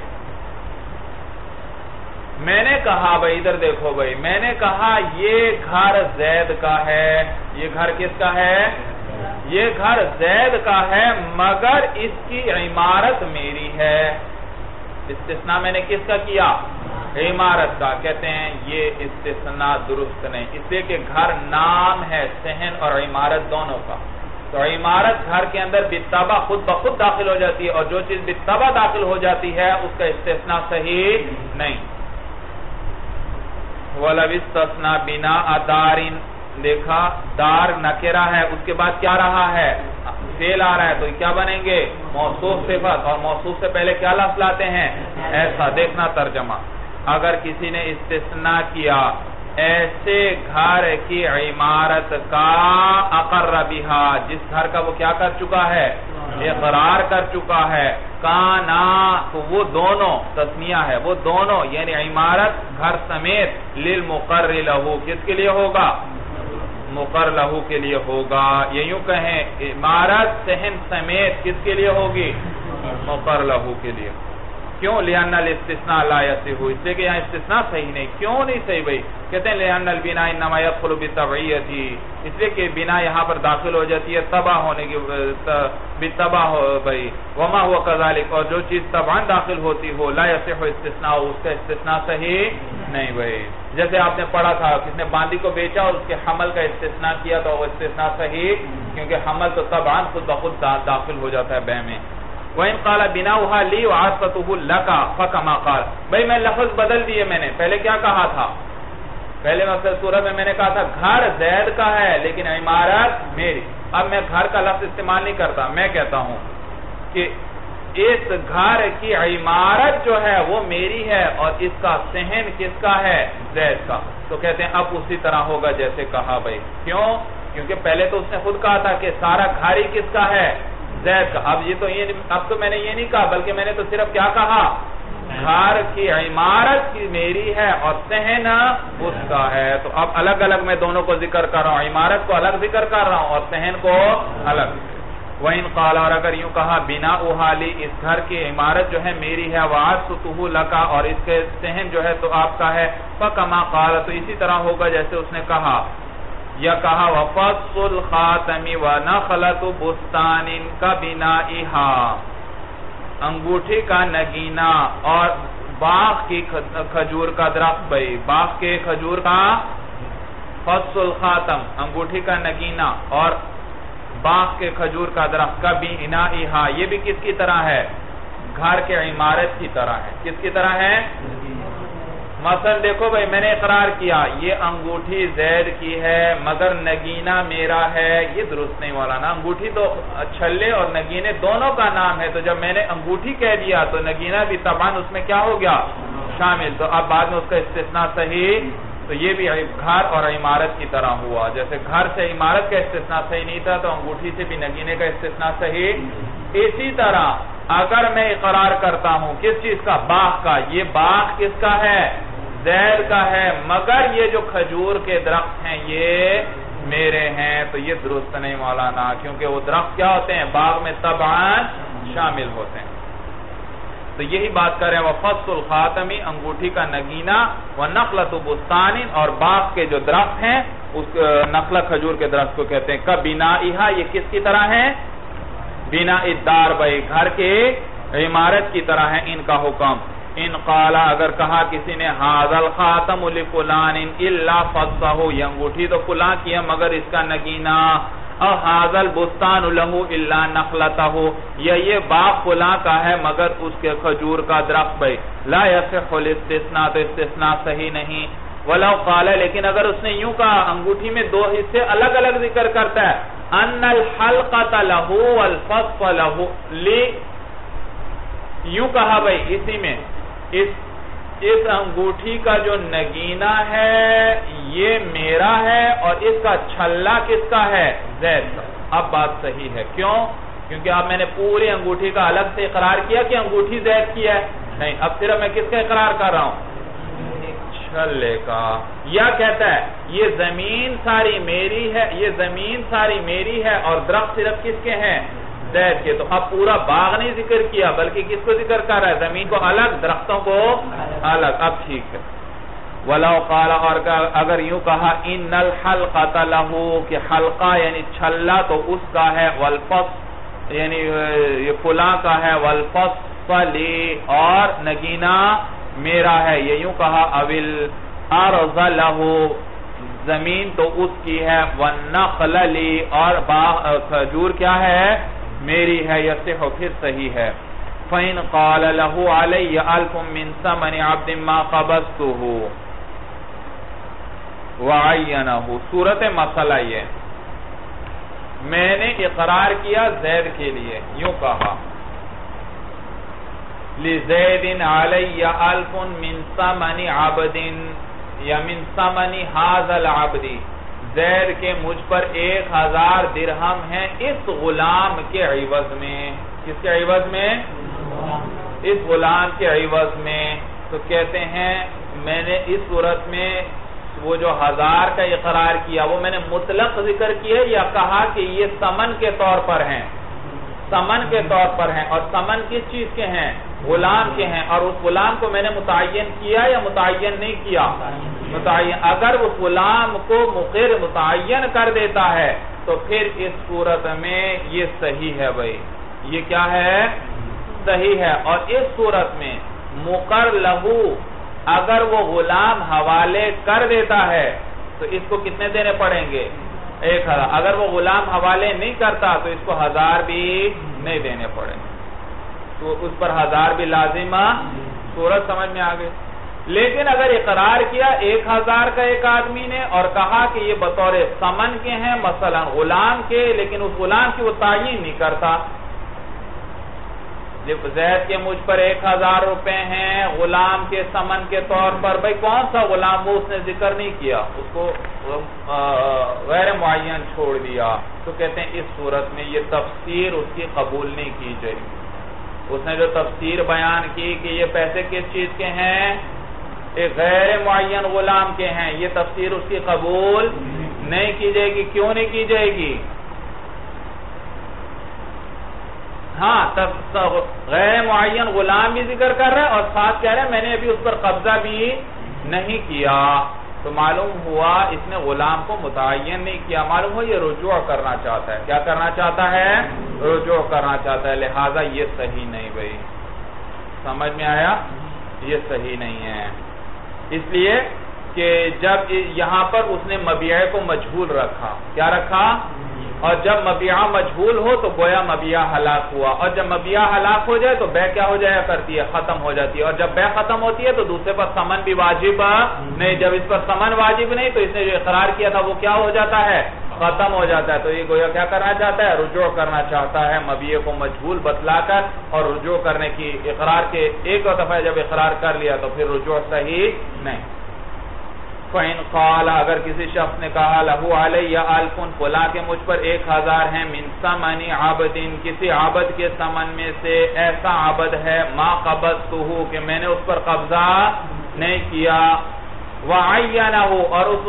میں نے کہا بھائی، ادھر دیکھو بھائی، میں نے کہا یہ گھر زید کا ہے. یہ گھر کس کا ہے؟ یہ گھر زید کا ہے، مگر اس کی عمارت میری ہے. استثناء میں نے کس کا کیا؟ عمارت کا. کہتے ہیں یہ استثناء درست نہیں، اس لیے کہ گھر نام ہے صحن اور عمارت دونوں کا. تو عمارت گھر کے اندر بالطبع خود بخود داخل ہو جاتی ہے، اور جو چیز بالطبع داخل ہو جاتی ہے اس کا استثناء صحیح نہیں. وَلَوِ اسْتَثْنَى بِنَاءَ دَارٍ، دیکھا دار نکرہ ہے، اس کے بعد کیا رہا ہے؟ فعل آ رہا ہے، تو کیا بنیں گے؟ موصوف صفت. اور موصوف سے پہلے کیا لفظ لاتے ہیں؟ ایسا. دیکھنا ترجمہ، اگر کسی نے استثناء کیا ایسے گھر کی عمارت کا، اقر بہا، جس گھر کا وہ کیا کر چکا ہے؟ اقرار کر چکا ہے. کانا، تو وہ دونوں، تسمیہ ہے، وہ دونوں یعنی عمارت گھر سمیت، للمقر لہو، کس کے لیے ہوگا؟ مقر لہو کے لیے ہوگا. یہ یوں کہیں عمارت صحن سمیت کس کے لیے ہوگی؟ مقر لہو کے لیے. کیوں؟ لِأَنَّ الْإِسْتِثْنَاءَ لَا يَصِحُّ، اس لیے کہ یہاں استثناء صحیح نہیں. کیوں نہیں صحیح بھئی؟ کہتے ہیں لِأَنَّ الْبِنَاءَ إِنَّمَا يَدْخُلُ بِالتَّبْعِيَّةِ، اس لیے کہ بنا یہاں پر داخل ہو جاتی ہے تبع ہونے کی، بالتبع بھئی. وَمَا هُوَ كَذَلِكَ، اور جو چیز طبعاً داخل ہوتی ہو، لَا يَصِحُّ اسْتِثْنَاءُ، اس کا استثناء صحیح نہیں بھئی. جیسے آپ نے پڑھا تھا کس نے باندی کو بیچا اور اس کے حمل کا استثناء کیا تو وہ استثناء صحیح، کیونکہ حمل تو طبعاً خود بخود داخل ہو جاتا ہے بے میں. وَإِنْ قَالَ بِنَاؤُهَا لِي وَعَصْفَتُهُ لَكَ فَكَمَا قَالَ، بھئی میں لفظ بدل دیے. میں نے پہلے کیا کہا تھا؟ پہلے سورہ میں نے کہا تھا گھر زید کا ہے لیکن عمارت میری. اب میں گھر کا لفظ استعمال نہیں کرتا، میں کہتا ہوں کہ اس گھر کی عمارت جو ہے وہ میری ہے اور اس کا صحن کس کا ہے؟ زید کا. تو کہتے ہیں اب اسی طرح ہوگا جیسے کہا بھئی. کیوں؟ کیونکہ پہلے تو اس نے خود کہا تھا کہ سارا گھر ہی کس کا ہے؟ زید کا. اب تو میں نے یہ نہیں کہا، بلکہ میں نے تو صرف کیا کہا؟ گھر کی عمارت کی میری ہے اور صحن اس کا ہے. تو اب الگ الگ میں دونوں کو ذکر کر رہا ہوں، عمارت کو الگ ذکر کر رہا ہوں اور صحن کو الگ. وَإِنْ قَالَ، اور اگر یوں کہا بِنَاؤُهَا لِي، اس گھر کی عمارت جو ہے میری ہے، وَعَصْفُتُهُ لَكَ، اور اس کے صحن جو ہے تو آپ کا ہے، فَكَمَا قَالَ، تو اسی طرح ہوگا جیسے اس نے کہا. یا کہا وَفَصُّ الْخَاتَمِ وَنَخْلَةُ بُسْتَانٍ كَبِنَائِهَا، انگوٹھی کا نگینہ اور باغ کی کھجور کا درخت. بھئی باغ کے کھجور کا، فَصُّ الْخَاتَم انگوٹھی کا نگینہ اور باغ کے کھجور کا درخت، كَبِنَائِهَا، یہ بھی کس کی طرح ہے؟ گھر کے عمارت کی طرح ہے. کس کی طرح ہے؟ مثلا دیکھو بھئی میں نے اقرار کیا یہ انگوٹھی زید کی ہے مگر نگینہ میرا ہے، یہ درست نہیں مولانا. انگوٹھی تو چھلے اور نگینے دونوں کا نام ہے، تو جب میں نے انگوٹھی کہہ دیا تو نگینہ بھی طبعاً اس میں کیا ہو گیا؟ شامل. تو اب بعد میں اس کا استثناء صحیح. تو یہ بھی گھر اور عمارت کی طرح ہوا. جیسے گھر سے عمارت کا استثناء صحیح نہیں تھا تو انگوٹھی سے بھی نگینے کا استثناء صحیح. اسی طرح اگر میں اقرار کرتا ہوں کس چیز کا؟ باغ کا. یہ باغ کس کا ہے؟ زید کا ہے، مگر یہ جو کھجور کے درخت ہیں یہ میرے ہیں. تو یہ درست نہیں مولانا، کیونکہ وہ درخت کیا ہوتے ہیں؟ باغ میں طبعاً شامل ہوتے ہیں. تو یہی بات کر رہے ہیں وَفَصُّ الْخَاتَمِ، انگوٹھی کا نگینہ، وَنَخْلَةُ بُسْتَانٍ، اور باغ کے جو درخت ہیں اس نخلہ کھجور کے درخت کو کہتے ہیں. كَبِنَائِهَا، یہ کس کی طرح ہے؟ بِنَاءِ الدَّارِ، بھئی گھر کے عمارت کی طرح ہے ان کا حکم. ان قالا، اگر کہا کسی نے هَذَا الْخَاتَمُ لِفُلَانٍ إِلَّا فَصَّهُ، یہ انگوٹھی تو فلاں کی ہے مگر اس کا نگینہ. اور هَذَا الْبُسْتَانُ لَهُ إِلَّا نَخْلَتَهُ، یہ باغ فلاں کا ہے مگر اس کے کھجور کا درخت. بھئی لا يصح الاستثناء، تو استثناء صحیح نہیں. وَلَوْ قَالَ، لیکن اگر اس نے یوں کہا انگوٹھی میں دو حصے الگ الگ ذکر کرتا ہے، ان الحلقۃ لہو والفص لہو لی، یوں کہا بھئی اسی میں اس انگوٹھی کا جو نگینہ ہے یہ میرا ہے اور اس کا چھلا کس کا ہے؟ زید کا۔ اب بات صحیح ہے، کیوں؟ کیونکہ اب میں نے پوری انگوٹھی کا الگ سے اقرار کیا کہ انگوٹھی زید کی ہے، نہیں، اب صرف میں کس کا اقرار کر رہا ہوں؟ چھلے کا۔ یا کہتا ہے یہ زمین ساری میری ہے، یہ زمین ساری میری ہے اور درخت صرف کس کے ہیں؟ زید کے۔ تو اب پورا باغ نہیں ذکر کیا بلکہ کس کو ذکر کر رہا ہے؟ زمین کو الگ، درختوں کو الگ۔ اب ٹھیک ہے۔ وَلَوْ قَالَ، اور اگر یوں کہا اِنَّ الْحَلْقَةَ لَهُ، کہ حلقہ یعنی چھلا تو اس کا ہے، وَالْفَصْ یعنی یہ فلاں کا ہے، وَالْفَصْ لِي، اور نگینہ میرا ہے، یہ یوں کہا، اَوِلْ أَرْضَ لَهُ، زمین تو اس کی ہے، وَالنَّخْلَ لِي، اور کھجور کیا ہے؟ میری ہے، یصح، پھر صحیح ہے۔ فَإِنْ قَالَ لَهُ عَلَيَّ أَلْفٌ مِّن ثَمَنِ عَبْدٍ مَا قَبَضْتُهُ وَعَيَّنَهُ۔ صورت مسئلہ یہ، میں نے اقرار کیا زید کے لیے، یوں کہا لِزَيْدٍ عَلَيَّ أَلْفٌ مِّن ثَمَنِ عَبْدٍ، یا من ثمن هذا العبد، زید کے مجھ پر 1000 درہم ہیں اس غلام کے عوض میں۔ کس کے عوض میں؟ اس غلام کے عوض میں۔ تو کہتے ہیں میں نے اس صورت میں وہ جو 1000 کا اقرار کیا وہ میں نے مطلق ذکر کیا یا کہا کہ یہ ثمن کے طور پر ہیں؟ ثمن کے طور پر ہیں، اور ثمن کس چیز کے ہیں؟ غلام کے ہیں، اور اس غلام کو میں نے متعین کیا یا متعین نہیں کیا؟ متعین۔ اگر اس غلام کو مقر متعین کر دیتا ہے تو پھر اس صورت میں یہ صحیح ہے بھائی، یہ کیا ہے؟ صحیح ہے۔ اور اس صورت میں مقر لہو اگر وہ غلام حوالے کر دیتا ہے تو اس کو کتنے دینے پڑیں گے؟ 1000۔ اگر وہ غلام حوالے نہیں کرتا تو اس کو 1000 بھی نہیں دینے پڑیں گے، تو اس پر 1000 بھی لازمہ۔ صورت سمجھ میں آگئے؟ لیکن اگر اقرار کیا 1000 کا ایک آدمی نے اور کہا کہ یہ بطور ثمن کے ہیں، مثلا غلام کے، لیکن اس غلام کی وہ تعین نہیں کرتا، جب زید کے مجھ پر 1000 روپے ہیں غلام کے ثمن کے طور پر، بھئی کون سا غلام؟ وہ اس نے ذکر نہیں کیا، اس کو غیر معین چھوڑ دیا، تو کہتے ہیں اس صورت میں یہ تفسیر اس کی قبول نہیں کی جائے گی۔ اس نے جو تفسیر بیان کی کہ یہ پیسے کس چیز کے ہیں؟ ایک غیر معین غلام کے ہیں، یہ تفسیر اس کی قبول نہیں کی جائے گی۔ کیوں نہیں کی جائے گی؟ ہاں، غیر معین غلام بھی ذکر کر رہا ہے اور ساتھ کہہ رہے ہیں میں نے ابھی اس پر قبضہ بھی نہیں کیا، تو معلوم ہوا اس نے غلام کو متعین نہیں کیا، معلوم ہوا یہ رجوع کرنا چاہتا ہے۔ کیا کرنا چاہتا ہے؟ رجوع کرنا چاہتا ہے، لہذا یہ صحیح نہیں بھئی۔ سمجھ میں آیا؟ یہ صحیح نہیں ہے، اس لیے کہ جب یہاں پر اس نے مبیعہ کو مجہول رکھا، کیا رکھا؟ اور جب مبیعہ مجہول ہو تو گویا مبیعہ ہلاک ہوا، اور جب مبیعہ ہلاک ہو جائے تو بیع کیا ہو جایا کرتی ہے؟ ختم ہو جاتی ہے، اور جب بیع ختم ہوتی ہے تو دوسرے پر ثمن بھی واجب نہیں۔ جب اس پر ثمن واجب نہیں تو اس نے جو اقرار کیا تھا وہ کیا ہو جاتا ہے؟ ختم ہو جاتا ہے۔ تو یہ گویا کیا کرنا چاہتا ہے؟ رجوع کرنا چاہتا ہے، مبیعہ کو مجہول بتلا کر، اور رجوع کرنے کی اقرار کے ایک دفعہ جب اقرار کر لیا تو پھر رجوع صحیح نہیں۔ فَإِنْ قَالَ، اگر کسی شخص نے کہا لَهُ عَلَيَّ أَلْفٌ، فلاں کے مجھ پر 1000 ہیں، مِنْ ثَمَنِ عَبْدٍ، کسی عبد کے ثمن میں سے، ایسا عبد ہے مَا قَبَضْتُهُ، کہ میں نے اس پر قبضہ نہیں کیا، وَعَيَّنَهُ، اور اس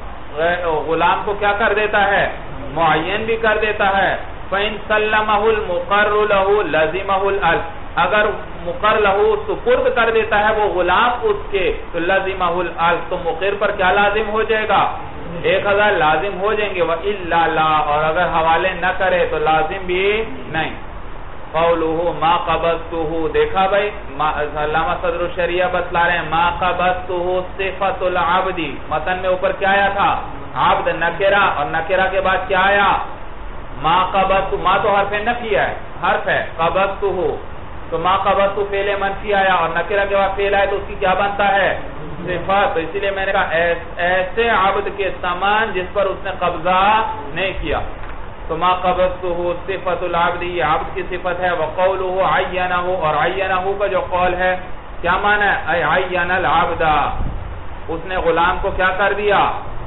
غلام کو کیا کر دیتا ہے؟ معین بھی کر دیتا ہے۔ فَإِنْ سَلَّمَهُ الْمُقَرُّ لَهُ لَزِمَهُ الْأَلْفُ، اگر مقر لہو سپرد کر دیتا ہے وہ غلام اس کے، تو لازمہ الالف، تو مقر پر کیا لازم ہو جائے گا؟ 1000 لازم ہو جائیں گے۔ وَإِلَّا لَا، اور اگر حوالے نہ کرے تو لازم بھی نہیں۔ قَوْلُهُ مَا قَبَضْتُهُ، دیکھا بھئی علامہ صدر الشریعہ بتلا رہے ہیں، مَا قَبَضْتُهُ صِفَةُ الْعَبْدِ، متن میں اوپر کیا آیا تھا؟ عبد نکرہ، اور نکرہ کے بعد کیا آیا؟ مَا قَبَضْتُ، ما تو حرف نفی ہے، حرف ہے، قَبَضْتُهُ، تو ما قبضت فعل منفی آیا اور نکرہ کے بعد فعل آئے تو اس کی کیا بنتا ہے؟ صفت۔ تو اسی لئے میں نے کہا ایسے عبد کے ثمن جس پر اس نے قبضہ نہیں کیا۔ تو ما قبضتہ صفت العبد یہ عبد کی صفت ہے. وقولہ عینہ اور عینہ کا جو قول ہے کیا معنی ہے؟ عین العبد اس نے غلام کو کیا کر دیا؟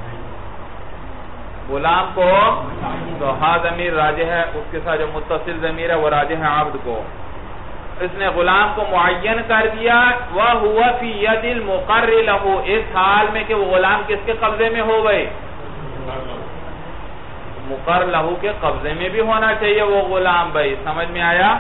غلام کو. تو ہاں ضمیر راجح ہے اس کے ساتھ جو متصل ضمیر ہے وہ راجح ہے عبد کو. اس نے غلام کو معین کر دیا. وَهُوَ فِي يَدِ الْمُقَرِّ لَهُ اس حال میں کہ وہ غلام کس کے قبضے میں ہو گئے؟ مقر لہو کے قبضے میں بھی ہونا چاہیے وہ غلام. بھائی سمجھ میں آیا؟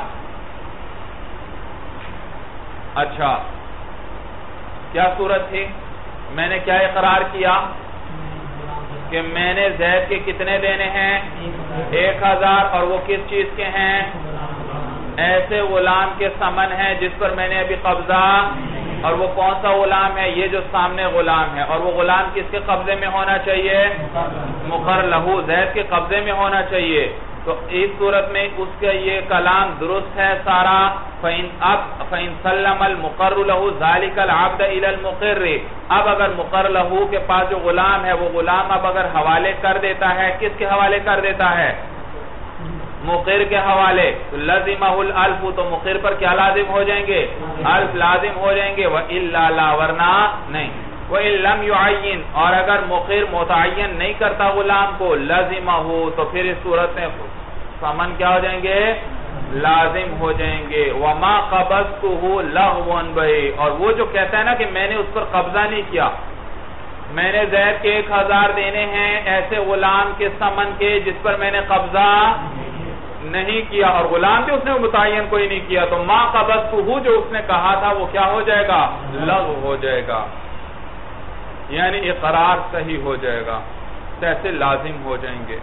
اچھا کیا صورت تھی؟ میں نے کیا اقرار کیا کہ میں نے زید کے کتنے دینے ہیں؟ 1000 اور وہ کس چیز کے ہیں؟ ایسے غلام کے ثمن ہے جس پر میں نے ابھی قبضہ. اور وہ کون سا غلام ہے؟ یہ جو سامنے غلام ہے. اور وہ غلام کس کے قبضے میں ہونا چاہیے؟ مقر لہو زید کے قبضے میں ہونا چاہیے. تو اس صورت میں اس کا یہ کلام درست ہے سارا. فَإِن سَلَّمَ الْمُقَرُّ لَهُ ذَلِكَ الْعَبْدَ إِلَى الْمُقِرِّ اب اگر مقر لہو کے پاس جو غلام ہے وہ غلام اب اگر حوالے کر دیتا ہے کس کے حوالے کر دیتا ہے؟ مقر کے حوالے. لَزِمَهُ الْأَلْفُ تو مقر پر کیا لازم ہو جائیں گے؟ الف لازم ہو جائیں گے. وَإِلَّا لَا ورنہ نہیں. وَإِن لَمْ يُعَيِّن اور اگر مقر متعین نہیں کرتا غلام کو لَزِمَهُ تو پھر اس صورت میں ثمن کیا ہو جائیں گے؟ لازم ہو جائیں گے. وَمَا قَبَضْتُهُ لَغْوًا بَهِ اور وہ جو کہتا ہے نا کہ میں نے اس پر قبضہ نہیں کیا, میں نے زید کے 1000 دینے ہیں ایسے غلام کے ثمن کے جس پر میں نے قبضہ نہیں کیا, اور غلام بھی اس نے متعین کوئی نہیں کیا, تو ما قبضتہ جو اس نے کہا تھا وہ کیا ہو جائے گا؟ لغو ہو جائے گا, یعنی اقرار صحیح ہو جائے گا, ایسے لازم ہو جائیں گے.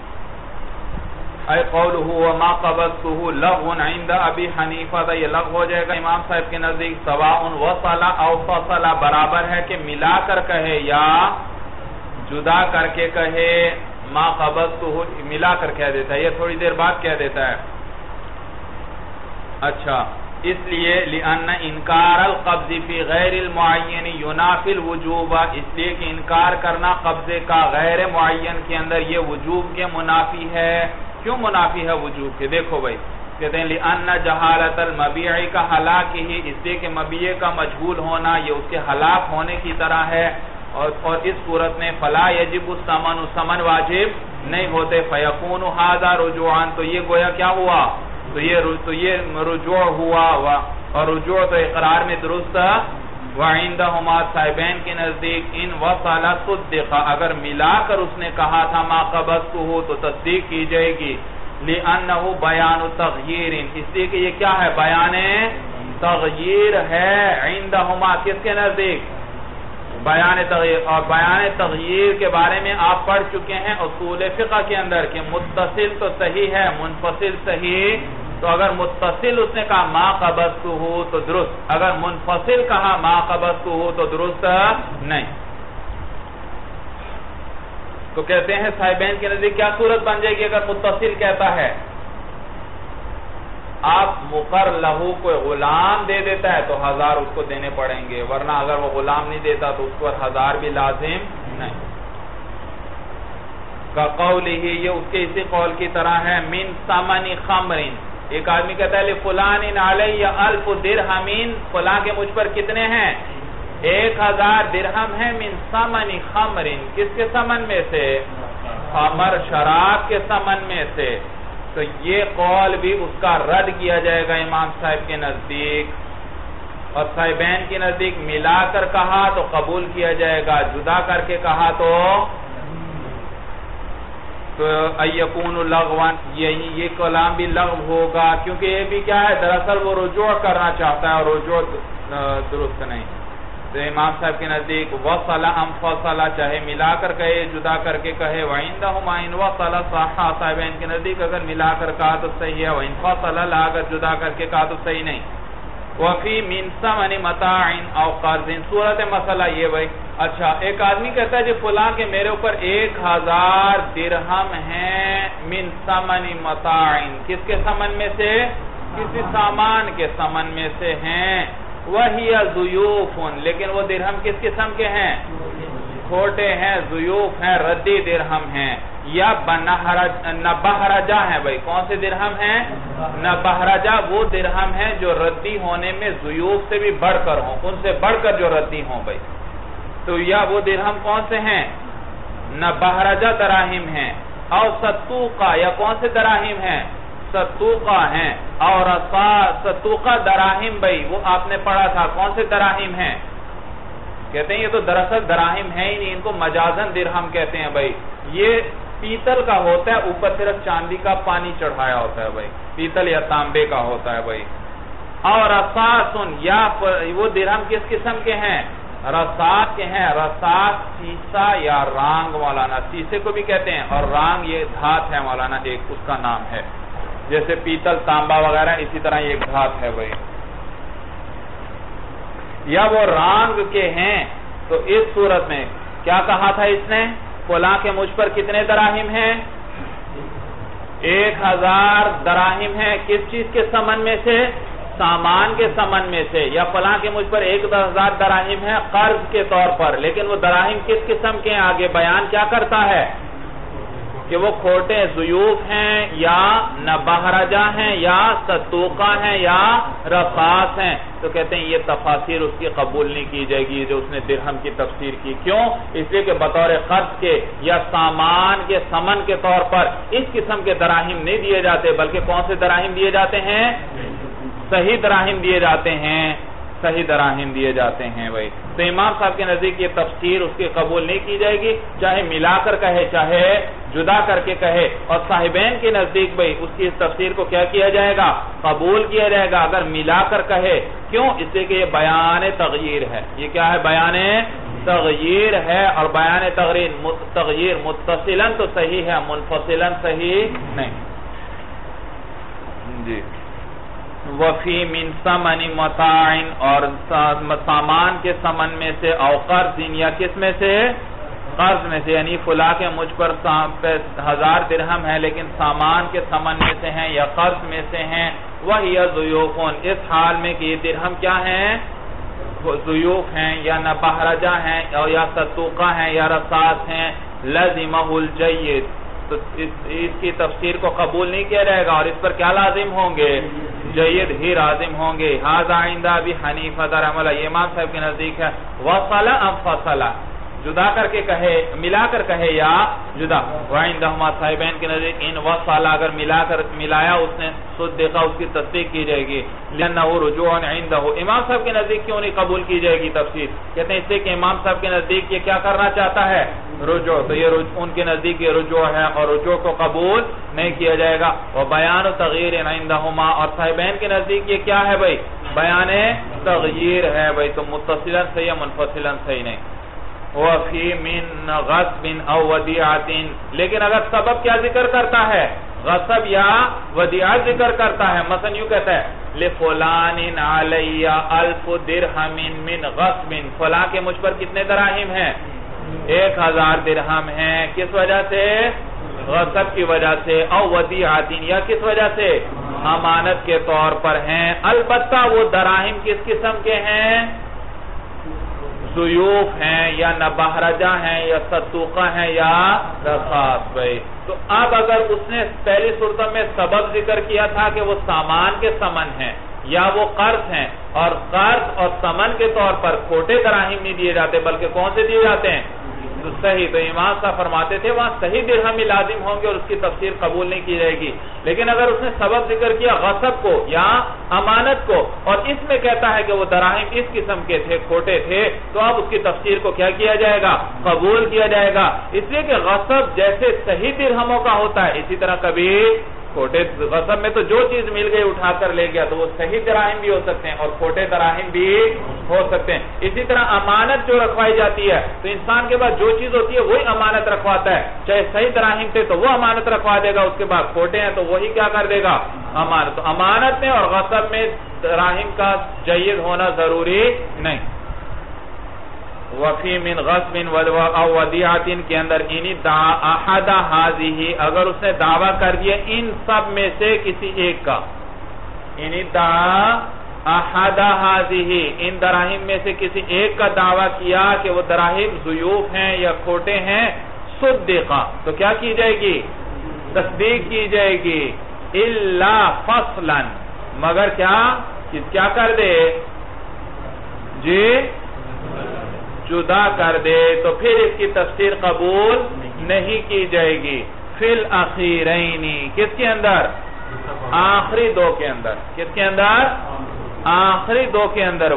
اے قولہ وما قبضتہ لغو عند ابی حنیفہ یہ لغو ہو جائے گا امام صاحب کے نزدیک. سواء وصل او فصل برابر ہے کہ ملا کر کہے یا جدا کر کے کہے. ما قبضتہ ملا کر کہہ دیتا ہے, یہ تھوڑی دیر بعد کہہ دیتا ہے. اچھا اس لیے لأن انکار القبض فی غیر المعین ینافی الوجوب, اس لیے کہ انکار کرنا قبضے کا غیر معین کے اندر یہ وجوب کے منافی ہے. کیوں منافی ہے وجوب کے؟ دیکھو بھائی کہتے ہیں لأن جہالت المبیع کا ہلاک ہی, اس لیے کہ مبیع کا مجہول ہونا یہ اس کے ہلاک ہونے کی طرح ہے, اور اس صورت میں فلا یجب الثمن ثمن واجب نہیں ہوتے. فیکون ھذا رجوعا تو یہ گویا کیا ہوا؟ تو یہ رجوع ہوا, اور رجوع تو اقرار میں درست. وعندہما صاحبین کے نزدیک ان وصل صدق اگر ملا کر اس نے کہا تھا ما قبضتہ تو تصدیق کی جائے گی. لأنہ بیان تغییر, اس لیے کہ یہ کیا ہے؟ بیان تغییر ہے. عندہما کس کے نزدیک؟ بیان تغییر. اور بیان تغییر کے بارے میں آپ پڑھ چکے ہیں اصول فقہ کے اندر کہ متصل تو صحیح ہے منفصل صحیح. تو اگر متصل اس نے کہا ما قبضتہ تو درست, اگر منفصل کہا ما قبضتہ تو درست نہیں. تو کہتے ہیں صاحبین کے نزدیک کیا صورت بن جائے گی اگر متصل کہتا ہے؟ آپ مقر لہو کو غلام دے دیتا ہے تو 1000 اس کو دینے پڑیں گے, ورنہ اگر وہ غلام نہیں دیتا تو اس پر 1000 بھی لازم نہیں. کا قولی ہی یہ اس کے اسی قول کی طرح ہے. من ثمن خمر, ایک آدمی کہتا ہے لفلان علی 1000 درہم, فلاں کے مجھ پر کتنے ہیں؟ 1000 درہم ہے. من ثمن خمر, کس کے ثمن میں سے؟ خمر شراب کے ثمن میں سے. تو یہ قول بھی اس کا رد کیا جائے گا امام صاحب کے نزدیک, اور صاحبین کے نزدیک ملا کر کہا تو قبول کیا جائے گا, جدا کر کے کہا تو ایکون لغوان یہ کلام بھی لغو ہوگا, کیونکہ یہ بھی کیا ہے دراصل وہ رجوع کرنا چاہتا ہے اور رجوع درست نہیں. تو امام صاحب کے نزدیک وصل ام فصل چاہے ملا کر کہے جدا کر کے کہے. وعندہما ان وصل صح, صاحبین کے نزدیک اگر ملا کر کہا تو صحیح ہے, وان فصل لا اگر جدا کر کے کہا تو صحیح نہیں. وفی من ثمن متاع او قرض, صورت مسئلہ یہ بھائی. اچھا ایک آدمی کہتا ہے جی فلاں کہ میرے اوپر 1000 درہم ہیں من ثمن متاع, کس کے ثمن میں سے؟ کسی سامان کے ثمن میں سے ہیں. وہی ضیوف, لیکن وہ درہم کس قسم کے ہیں؟ کھوٹے ہیں, ضیوف ہیں, ردی درہم ہیں. یا نبہرجہ ہیں بھائی. کون سے درہم ہیں؟ نبہرجہ وہ درہم ہیں جو ردی ہونے میں ضیوف سے بھی بڑھ کر ہوں, ان سے بڑھ کر جو ردی ہوں بھائی. تو یا وہ درہم کون سے ہیں؟ نبہرجہ دراہم ہیں. اور ستوقہ, یا کون سے دراہم ہیں؟ ستوقہ ہیں. اور ستوقہ دراہم بھائی وہ آپ نے پڑھا تھا, کون سے دراہم ہیں؟ کہتے ہیں یہ تو دراصل دراہم ہے ہی نہیں, ان کو مجازن درہم کہتے ہیں بھائی. یہ پیتل کا ہوتا ہے, اوپر صرف چاندی کا پانی چڑھایا ہوتا ہے بھائی, پیتل یا تانبے کا ہوتا ہے بھائی. اور رصاصن, یا وہ درہم کس قسم کے ہیں؟ رصاص کے ہیں. رصاص سیسا یا رانگ مولانا, سیسے کو بھی کہتے ہیں, اور رانگ یہ دھات ہے مولانا, ایک اس کا نام ہے. جیسے پیتل تانبا وغیرہ اسی طرح یہ ایک دھات ہے بھائی. یا وہ رانگ کے ہیں. تو اس صورت میں کیا کہا تھا اس نے؟ فلاں کے مجھ پر کتنے دراہم ہیں؟ 1000 دراہم ہیں. کس چیز کے ثمن میں سے؟ سامان کے ثمن میں سے. یا فلاں کے مجھ پر 1000 دراہم ہیں قرض کے طور پر. لیکن وہ دراہم کس قسم کے ہیں؟ آگے بیان کیا کرتا ہے کہ وہ کھوٹے ضیوف ہیں, یا نبہرجہ ہیں, یا ستوقہ ہیں, یا رصاص ہیں. تو کہتے ہیں یہ تفاسیر اس کی قبول نہیں کی جائے گی جو اس نے درہم کی تفسیر کی. کیوں؟ اس لیے کہ بطور قرض کے یا سامان کے ثمن کے طور پر اس قسم کے دراہم نہیں دیے جاتے, بلکہ کون سے دراہم دیے جاتے ہیں؟ صحیح دراہم دیے جاتے ہیں, صحیح دراہم دیے جاتے ہیں بھائی. تو امام صاحب کے نزدیک یہ تفسیر اس کی قبول نہیں کی جائے گی, چاہے ملا کر کہے چاہے جدا کر کے کہے. اور صاحبین کے نزدیک بھائی اس کی اس تفسیر کو کیا کیا جائے گا؟ قبول کیا جائے گا اگر ملا کر کہے. کیوں؟ اس لیے کہ یہ بیان تغییر ہے. یہ کیا ہے؟ بیان تغییر ہے. اور بیان تغییر متصلاً تو صحیح ہے, منفصلاً صحیح نہیں. جی. وفی من ثمن متاع, اور سامان کے ثمن میں سے, او قرض, یا کس میں سے؟ قرض میں سے. یعنی فلاں کے مجھ پر 1000 درہم ہے لیکن سامان کے ثمن میں سے ہیں یا قرض میں سے ہیں. وہی ضیوفون, اس حال میں کہ یہ درہم کیا ہیں؟ ضیوف ہیں, یا نبہرجہ ہیں, یا ستوقہ ہیں, یا رصاص ہیں. لازمہ الجید, تو اس کی تفسیر کو قبول نہیں کیا جائے گا, اور اس پر کیا لازم ہوں گے؟ جید ہی لازم ہوں گے. ھذا عند ابی حنیفہ رحمہ اللہ, یہ امام صاحب کے نزدیک ہے. وصل ام فصل, جدا کر کے کہے, ملا کر کہے, یا جدا. وعندہما صاحبین کے نزدیک ان وصل, اگر ملایا اس نے صدقہ, اس کی تصدیق کی جائے گی. لأنہ رجوع عندہ, امام صاحب کے نزدیک کیوں نہیں قبول کی جائے گی تفسیر؟ کہتے ہیں اس سے کہ امام صاحب کے نزدیک یہ کیا کرنا چاہتا ہے؟ رجوع. تو یہ ان کے نزدیک یہ رجوع ہے, اور رجوع کو قبول نہیں کیا جائے گا. اور بیان تغییر عندہما, اور صاحبین کے نزدیک یہ کیا ہے بھائی؟ بیان تغییر ہے بھائی. تو متصلاً صحیح ہے, منفصلاً صحیح نہیں. وفی من غصب او ودیعۃ, لیکن اگر سبب کیا ذکر کرتا ہے؟ غصب یا ودیعت ذکر کرتا ہے. مثلا یوں کہتا ہے لفلان علی 1000 درہم من غصب, فلاں کے مجھ پر کتنے دراہم ہیں؟ 1000 درہم ہیں. کس وجہ سے؟ غصب کی وجہ سے. او ودیعۃ, یا کس وجہ سے؟ امانت کے طور پر ہیں. البتہ وہ دراہم کس قسم کے ہیں؟ ضیوف ہیں, یا نبہرجہ ہیں, یا ستوقہ ہیں, یا رصاص بھائی. تو اب اگر اس نے پہلی صورت میں سبب ذکر کیا تھا کہ وہ سامان کے ثمن ہیں یا وہ قرض ہیں, اور قرض اور ثمن کے طور پر کھوٹے دراہم نہیں دیے جاتے بلکہ کون سے دیے جاتے ہیں؟ تو صحیح. تو امام صاحب فرماتے تھے وہاں صحیح درہم ہی لازم ہوں گے اور اس کی تفسیر قبول نہیں کی جائے گی. لیکن اگر اس نے سبب ذکر کیا غصب کو یا امانت کو, اور اس میں کہتا ہے کہ وہ دراہم اس قسم کے تھے, کھوٹے تھے, تو اب اس کی تفسیر کو کیا کیا جائے گا؟ قبول کیا جائے گا. اس لیے کہ غصب جیسے صحیح درہموں کا ہوتا ہے, اسی طرح کبھی کھوٹے غصب میں تو جو چیز مل گئی اٹھا کر لے گیا, تو وہ صحیح دراہم بھی ہو سکتے ہیں اور کھوٹے دراہم بھی ہو سکتے ہیں. اسی طرح امانت جو رکھوائی جاتی ہے, تو انسان کے بعد جو چیز ہوتی ہے وہی امانت رکھواتا ہے. چاہے صحیح دراہم تھے تو وہ امانت رکھوا دے گا, اس کے بعد کھوٹے ہیں تو وہی کیا کر دے گا؟ امانت. تو امانت میں اور غصب میں دراہم کا جید ہونا ضروری نہیں. وفی من غصب او ودیعۃ کے اندر ان ادعا احد هذه, اگر اس نے دعویٰ کر دیا ان سب میں سے کسی ایک کا, ان ادعا احد هذه, ان دراہم میں سے کسی ایک کا دعویٰ کیا کہ وہ دراہم ضیوف ہیں یا کھوٹے ہیں, صدقہ تو کیا کی جائے گی؟ تصدیق کی جائے گی. الا فصلا مگر کیا کر دے جی جدا کر دے تو پھر اس کی تفسیر قبول نہیں کی جائے گی. فی الاخیرین کس کے اندر؟ آخری دو کے اندر. کس کے اندر؟ آخری دو کے اندر.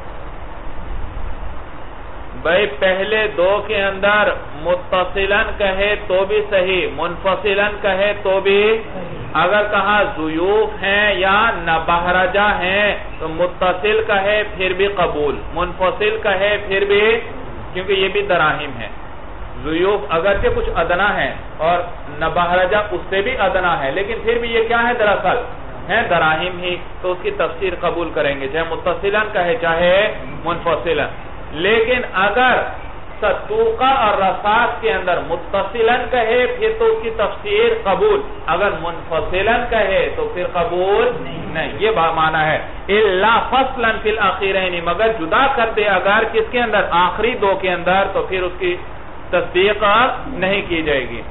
بھائی پہلے دو کے اندر متصلاً کہے تو بھی صحیح، منفصلاً کہے تو بھی. اگر کہا ضیوف ہیں یا نبہرجہ ہیں تو متصل کہے پھر بھی قبول، منفصل کہے پھر بھی، کیونکہ یہ بھی دراہم ہے. ضیوف اگرچہ کچھ ادنا ہے اور نبہرجہ اس سے بھی ادنا ہے، لیکن پھر بھی یہ کیا ہے؟ دراصل ہے دراہم ہی، تو اس کی تفسیر قبول کریں گے چاہے متصلاً کہے چاہے منفصلاً. لیکن اگر صدوقہ اور رصاص کے اندر متصلاً کہے پھر تو اس کی تفسیر قبول، اگر منفصلاً کہے تو پھر قبول نہیں. یہ معنی ہے الا فصلا فی الاخیرین مگر جدا کر دے اگر کس کے اندر؟ آخری دو کے اندر، تو پھر اس کی تصدیق نہیں کی جائے گی.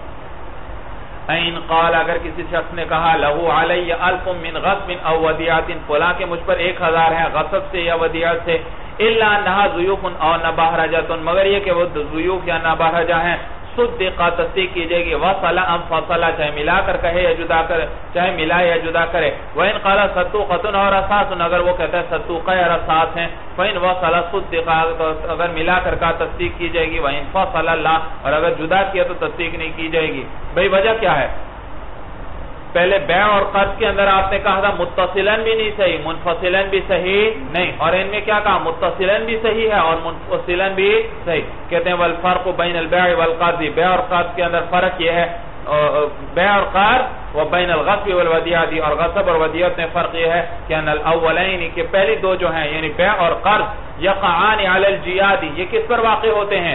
این قال اگر کسی شخص نے کہا لہو علی الف من غصب او ودیعت فلاں کہ مجھ پر 1000 ہے غصب سے یا ودیعت سے، الا انہا ضیوف او نبہرجۃ مگر یہ کہ وہ ضیوف یا نبہرجہ ہیں، صدقہ تصدیق کی جائے گی. وصلا ام فصلا چاہے ملا کر کہے یا جدا کرے، چاہے ملا یا جدا کرے. وَإِنْ قَالَ صَدُّقَةٌ اور رَصَاصٌ اگر وہ کہتا ہے صدوقہ یا رصاص ہیں، فَإِنْ وَصَلَ صُدِّقَ اگر ملا کر کہا تصدیق کی جائے گی. وَإِنْ فَصَلَ لَا اور اگر جدا کیا تو تصدیق نہیں کی جائے گی. بھئی وجہ کیا ہے؟ پہلے بیع اور قرض کے اندر آپ نے کہا تھا متصلاً بھی نہیں صحیح، منفصلاً بھی صحیح نہیں، اور ان میں کیا کہا؟ متصلاً بھی صحیح ہے اور منفصلاً بھی صحیح. کہتے ہیں والفرق بین البیع والقرض، بیع اور قرض کے اندر فرق یہ ہے، بیع اور قرض وبین الغصب والودیعہ، اور غصب اور ودیعت میں فرق یہ ہے کہ ان الاولین کہ پہلی دو جو ہیں یعنی بیع اور قرض یقعان علی الجیاد یہ کس پر واقع ہوتے ہیں؟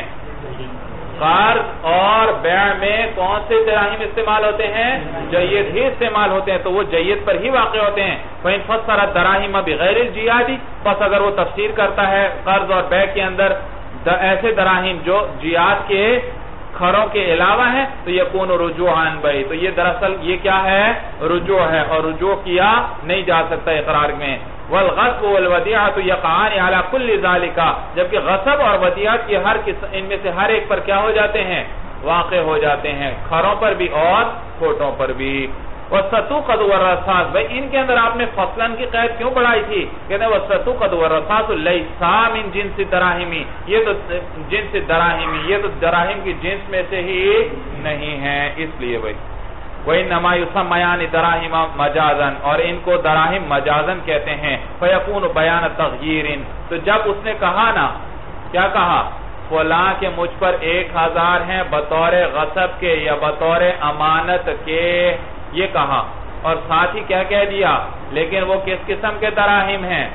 قرض اور بیع میں کون سے دراہم استعمال ہوتے ہیں؟ جید ہی استعمال ہوتے ہیں، تو وہ جید پر ہی واقع ہوتے ہیں. فَإِنْ فَسَّرَ الدَّرَاهِمَ بِغَيْرِ الْجِيَادِ پس اگر وہ تفسیر کرتا ہے قرض اور بیع کے اندر ایسے دراہم جو جیاد کے کھروں کے علاوہ ہیں تو یکون رجوعاً بھائی، تو یہ دراصل یہ کیا ہے؟ رجوع ہے، اور رجوع کیا نہیں جا سکتا اقرار میں. والغصب والودیعۃ یقعان علی کل ذالک جبکہ غصب اور ودیعت یہ ان میں سے ہر ایک پر کیا ہو جاتے ہیں؟ واقع ہو جاتے ہیں، کھروں پر بھی اور کھوٹوں پر بھی. والصدوقۃ والرصاص بھائی ان کے اندر آپ نے فصلاً کی قید کیوں بڑھائی تھی؟ کہتے ہیں والصدوقۃ والرصاص لیسا من جنس الدراہم یہ تو جنس الدراہم یہ تو دراہم کی جنس میں سے ہی نہیں ہے، اس لیے بھائی. وَإِنَّمَا يُسَمَّيَانِ دَرَاهِمَ مَجَازًا اور ان کو دراہم مجازن کہتے ہیں. فَيَكُونُ بَيَانَ تَغْيِيرٍ تو جب اس نے کہا نا کیا کہا؟ فلاں کہ مجھ پر 1000 ہیں بطور غصب کے یا بطور امانت کے، یہ کہا، اور ساتھ ہی کیا کہہ دیا؟ لیکن وہ کس قسم کے دراہم ہیں؟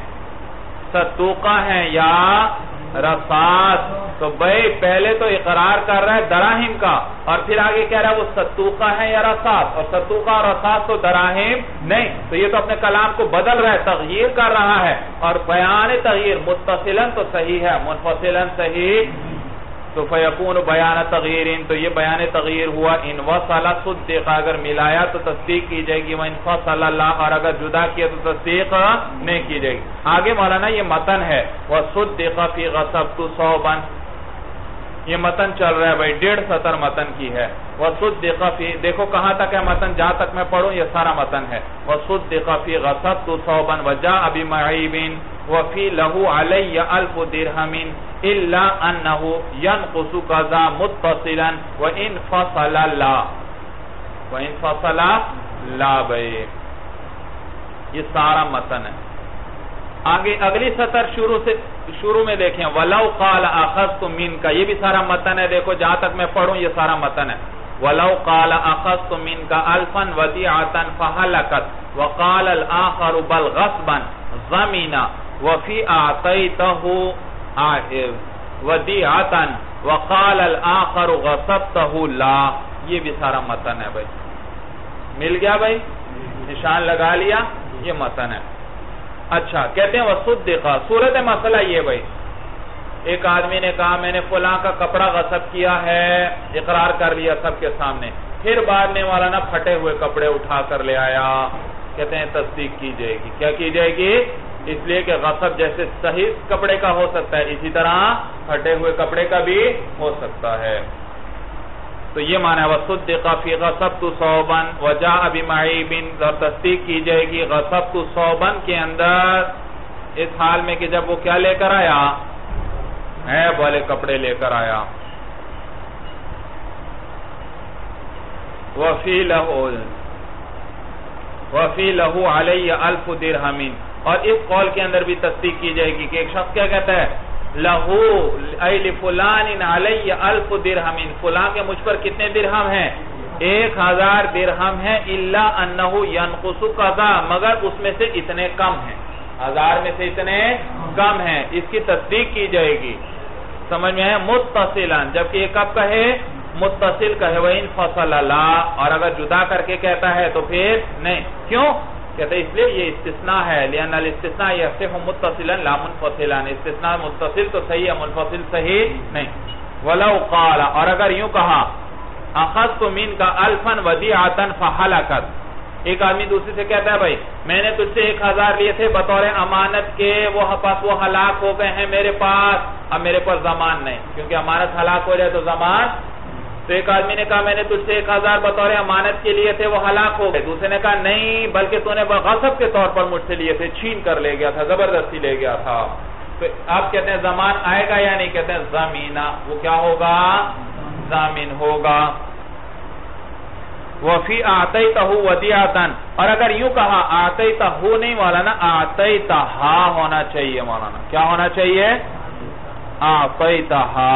صدوقہ ہیں یا رصاص. تو بھئی پہلے تو اقرار کر رہا ہے دراہم کا اور پھر آگے کہہ رہا ہے وہ صدوقہ ہے یا رصاص، اور صدوقہ اور رصاص تو دراہم نہیں، تو یہ تو اپنے کلام کو بدل رہا ہے، تغییر کر رہا ہے. اور بیان تغییر متصلاً تو صحیح ہے، منفصلاً صحیح. تو فیکون بیان تغییر تو یہ بیان تغییر ہوا. ان وصل صدق اگر ملایا تو تصدیق کی جائے گی، وان فصل اللہ اور اگر جدا کیا تو تصدیق نہیں کی جائے گی. آگے مولانا یہ متن ہے وصدق فی غصبت صوبا، یہ متن چل رہا ہے بھائی 1.5 سطر متن کی ہے. وصدق فی دیکھو کہاں تک ہے متن، جہاں تک میں پڑھوں یہ سارا متن ہے. وصدق فی غصبت صوبا وجاء بمعیب وفی لہو علی 1000 درہم الا انه ينقص قضا متصلا وان فصل لا بھئی یہ سارا متن ہے. آگے اگلی سطر شروع میں دیکھیں وَلَوْ قَالَ أَخَذْتُ مِنْكَ یہ بھی سارا متن ہے. دیکھو جہاں تک میں پڑھوں یہ سارا متن ہے. وَلَوْ قَالَ أَخَذْتُ مِنْكَ أَلْفًا وَدِيعَةً فَهَلَكَتْ وَقَالَ الْآخَرُ بَلْ غَصْبًا ضَمِنَ وَفِي أَعْطَيْتَهُ وَدِيعَةً وَقَالَ الْآخَرُ غَصَبْتَهُ لَا یہ بھی سارا متن ہے بھائی. مل گیا بھائی، نشان لگا لیا، یہ متن ہے. اچھا کہتے ہیں وصدقہ صورت مسئلہ یہ بھائی ایک آدمی نے کہا میں نے فلاں کا کپڑا غصب کیا ہے، اقرار کر لیا سب کے سامنے، پھر بعد میں مولانا پھٹے ہوئے کپڑے اٹھا کر لے آیا، کہتے ہیں تصدیق کی جائے گی۔ کیا کی جائے گی؟ اس لیے کہ غصب جیسے صحیح کپڑے کا ہو سکتا ہے، اسی طرح پھٹے ہوئے کپڑے کا بھی ہو سکتا ہے۔ تو یہ معنی ہے وَصُدِّقَ فِي غَصَبْتُ ثَوْبًا وَجَاءَ بِمَعِيبٍ، اور تصدیق کی جائے گی غصبتُ ثَوْبًا کے اندر اس حال میں کہ جب وہ کیا لے کر آیا؟ عیب والے کپڑے لے کر آیا۔ وَفِي لَهُ عَلَيَّ أَلْفُ دِرْهَمٍ، اور اس قول کے اندر بھی تصدیق کی جائے گی کہ ایک شخص کیا کہتا ہے؟ لہو ای لفلان علی الف درہم، فلاں کے مجھ پر کتنے درہم ہیں؟ 1000 درہم ہیں، الا انہ ینقص قضا، مگر اس میں سے اتنے کم ہیں، 1000 میں سے اتنے کم ہیں، اس کی تصدیق کی جائے گی۔ سمجھ میں ہے؟ متصلاً، جبکہ یہ کب کہے؟ متصل کہے، وَإِن فَصَلَ لَا، اور اگر جدا کر کے کہتا ہے تو پھر نہیں۔ کیوں؟ کہتے ہیں اس لیے یہ استثناء ہے، لأن الاستثناء يصح متصلا لا منفصلا، استثناء متصل تو صحیح ہے، منفصل صحیح نہیں۔ وَلَوْ قَالَ، اور اگر یوں کہا أَخَذْتُ مِنْكَ أَلْفًا وَدِيعَةً فَحَلَكَتْ، ایک آدمی دوسرے سے کہتا ہے بھائی میں نے تجھ سے 1000 لیے تھے بطور امانت کے، وہ ہلاک ہو گئے ہیں میرے پاس، اب میرے پاس ضمان نہیں، کیونکہ امانت ہلاک ہو جائے تو ضمان۔ تو ایک آدمی نے کہا میں نے تجھ سے 1000 بطور امانت کے لیے تھے، وہ ہلاک ہو گئے، دوسرے نے کہا نہیں بلکہ تو نے غصب کے طور پر مجھ سے لیے تھے، چھین کر لے گیا تھا، زبردستی لے گیا تھا۔ تو آپ کہتے ہیں ضمان آئے گا یا نہیں؟ کہتے ہیں ضمینہ، وہ کیا ہوگا؟ ضامن ہوگا۔ وَفِي أَعْطَيْتَهُ وَدِيعَةً، اور اگر یوں کہا أَعْطَيْتَهُ نہیں مولانا، أَعْطَيْتَهَا ہونا چاہیے مولانا، کیا ہونا چاہیے؟ أَعْطَيْتَهَا۔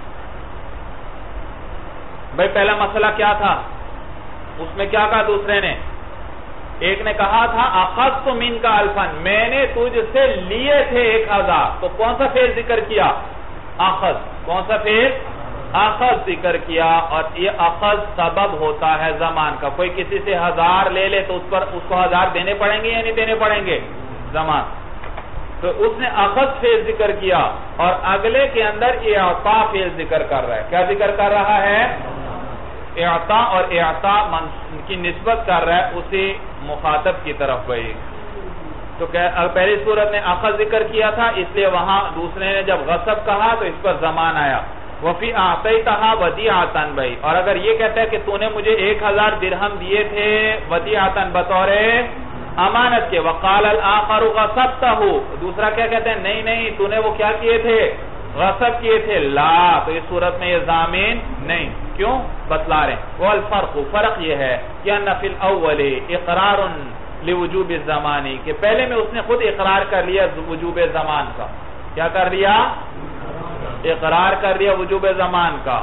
بھئی پہلا مسئلہ کیا تھا؟ اس میں کیا کہا دوسرے نے؟ ایک نے کہا تھا أَخَذْتُ مِنْكَ أَلْفًا، میں نے تجھ سے لیے تھے 1000، تو کون سا فعل ذکر کیا؟ أخذ، کون سا فعل؟ أخذ ذکر کیا، اور یہ أخذ سبب ہوتا ہے زمان کا، کوئی کسی سے 1000 لے لے تو اس کو 1000 دینے پڑیں گے یا نہیں دینے پڑیں گے؟ زمان۔ تو اس نے أخذ فعل ذکر کیا، اور اگلے کے اندر اعطاء فعل ذکر کر رہا ہے، کیا ذکر کر رہا ہے؟ اعطاء، اور اعطاء کی نسبت کر رہا ہے اسی مخاطب کی طرف بھئی۔ تو پہلی صورت نے أخذ ذکر کیا تھا، اس لیے وہاں دوسرے نے جب غصب کہا تو اس پر زمان آیا۔ وَفِي أَعْطَيْتَهَا وَدِيعَةً بھئی، اور اگر یہ کہتا ہے کہ تو نے مجھے 1000 درہم دیے تھے وَدِيعَةً بطور امانت کے، وَقَالَ الْآخَرُ غَصَبْتَهُ، دوسرا کیا کہتے ہیں نہیں نہیں تو نے وہ کیا کیے تھے؟ غصب کیے تھے، لا، تو اس صورت میں یہ ضامن نہیں۔ کیوں؟ بتلا رہے ہیں والفرق، فرق یہ ہے کہ ان فی الاول اقرار لوجوب الزمان، کہ پہلے میں اس نے خود اقرار کر لیا وجوب زمان کا، کیا کر لیا؟ اقرار کر لیا وجوب زمان کا۔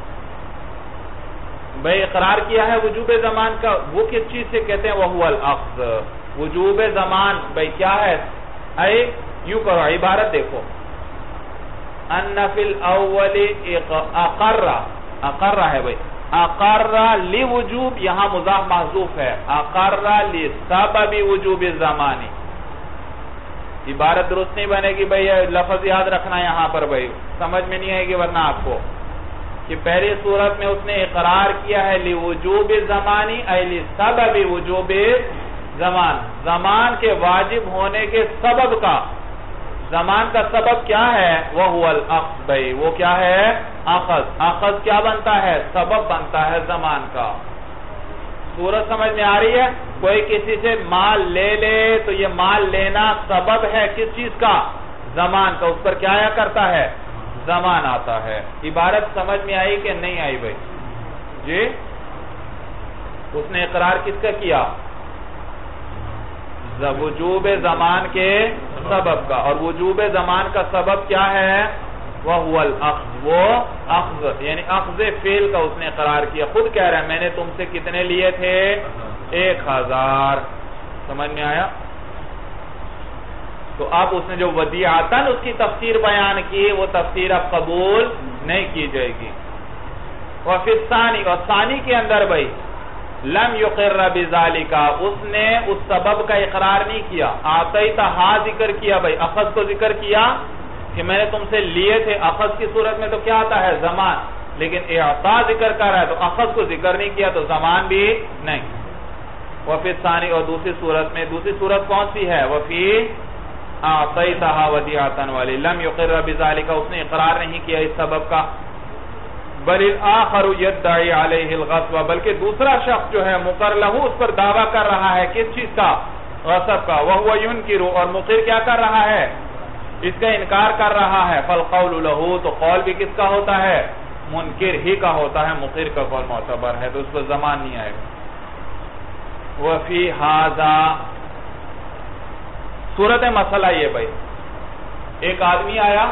بھئی اقرار کیا ہے وجوب زمان کا، وہ کس چیز سے کہتے ہیں؟ وَهُوَ الْأَخْذ، وجوب زمان بھئی کیا ہے؟ یوں کرو عبارت دیکھو، ان فی الاول اقر ہے بھئی، اقر لوجوب، یہاں مضاف محذوف ہے، اقر لسبب وجوب الزمانی، عبارت درست نہیں بنے گی بھئی، لفظ یاد رکھنا یہاں پر بھئی، سمجھ میں نہیں آئے گی ورنہ آپ کو، کہ پہلی صورت میں اس نے اقرار کیا ہے لوجوب الزمانی ای لسبب وجوب زمان، زمان کے واجب ہونے کے سبب کا، زمان کا سبب کیا ہے؟ وَهُوَ الْأَخْذ بھئی، وہ کیا ہے؟ اخذ، اخذ کیا بنتا ہے؟ سبب بنتا ہے زمان کا۔ صورت سمجھ میں آ رہی ہے؟ کوئی کسی سے مال لے لے تو یہ مال لینا سبب ہے کس چیز کا؟ زمان کا، اس پر کیا آیا کرتا ہے؟ زمان آتا ہے۔ عبارت سمجھ میں آئی کہ نہیں آئی بھئی؟ جی اس نے اقرار کس کا کیا؟ وجوب زمان کے سبب کا، اور وجوب زمان کا سبب کیا ہے؟ وَهُوَ الْأَخْذ، وہ اخذ یعنی اخذ فعل کا اس نے اقرار کیا، خود کہہ رہا ہے میں نے تم سے کتنے لیے تھے؟ 1000۔ سمجھ میں آیا؟ تو اب اس نے جو ودیعتاً اس کی تفسیر بیان کی، وہ تفسیر اب قبول نہیں کی جائے گی۔ وفی الثانی، اور ثانی کے اندر بھئی لم یقر بذالک، اس نے اس سبب کا اقرار نہیں کیا، آتیتہا ذکر کیا بھئی، اخذ کو ذکر کیا کہ میں نے تم سے لیے تھے. اخذ کی صورت میں تو کیا آتا ہے؟ زمان. لیکن اعطا ذکر کر رہا ہے تو اخذ کو ذکر نہیں کیا تو زمان بھی نہیں. وفی ثانی اور دوسری صورت میں، دوسری صورت کون سی ہے؟ وفی اعطیتها ودیعۃ ولی لم یقر بذلک، اس نے اقرار نہیں کیا اس سبب کا. بل الاخر یدعی علیہ الغصب، بلکہ دوسرا شخص جو ہے مقر لہو اس پر دعویٰ کر رہا ہے کس چیز کا؟ غصب کا. وہو ینکر، اور مقر کیا کر رہا ہے؟ اس کا انکار کر رہا ہے. فالقول لہو، تو قول بھی کس کا ہوتا ہے؟ منکر ہی کا ہوتا ہے. مقر کا قول معتبر ہے تو اس پر زمان نہیں آئے گا. وفی ھذا، صورت مسئلہ یہ بھائی، ایک آدمی آیا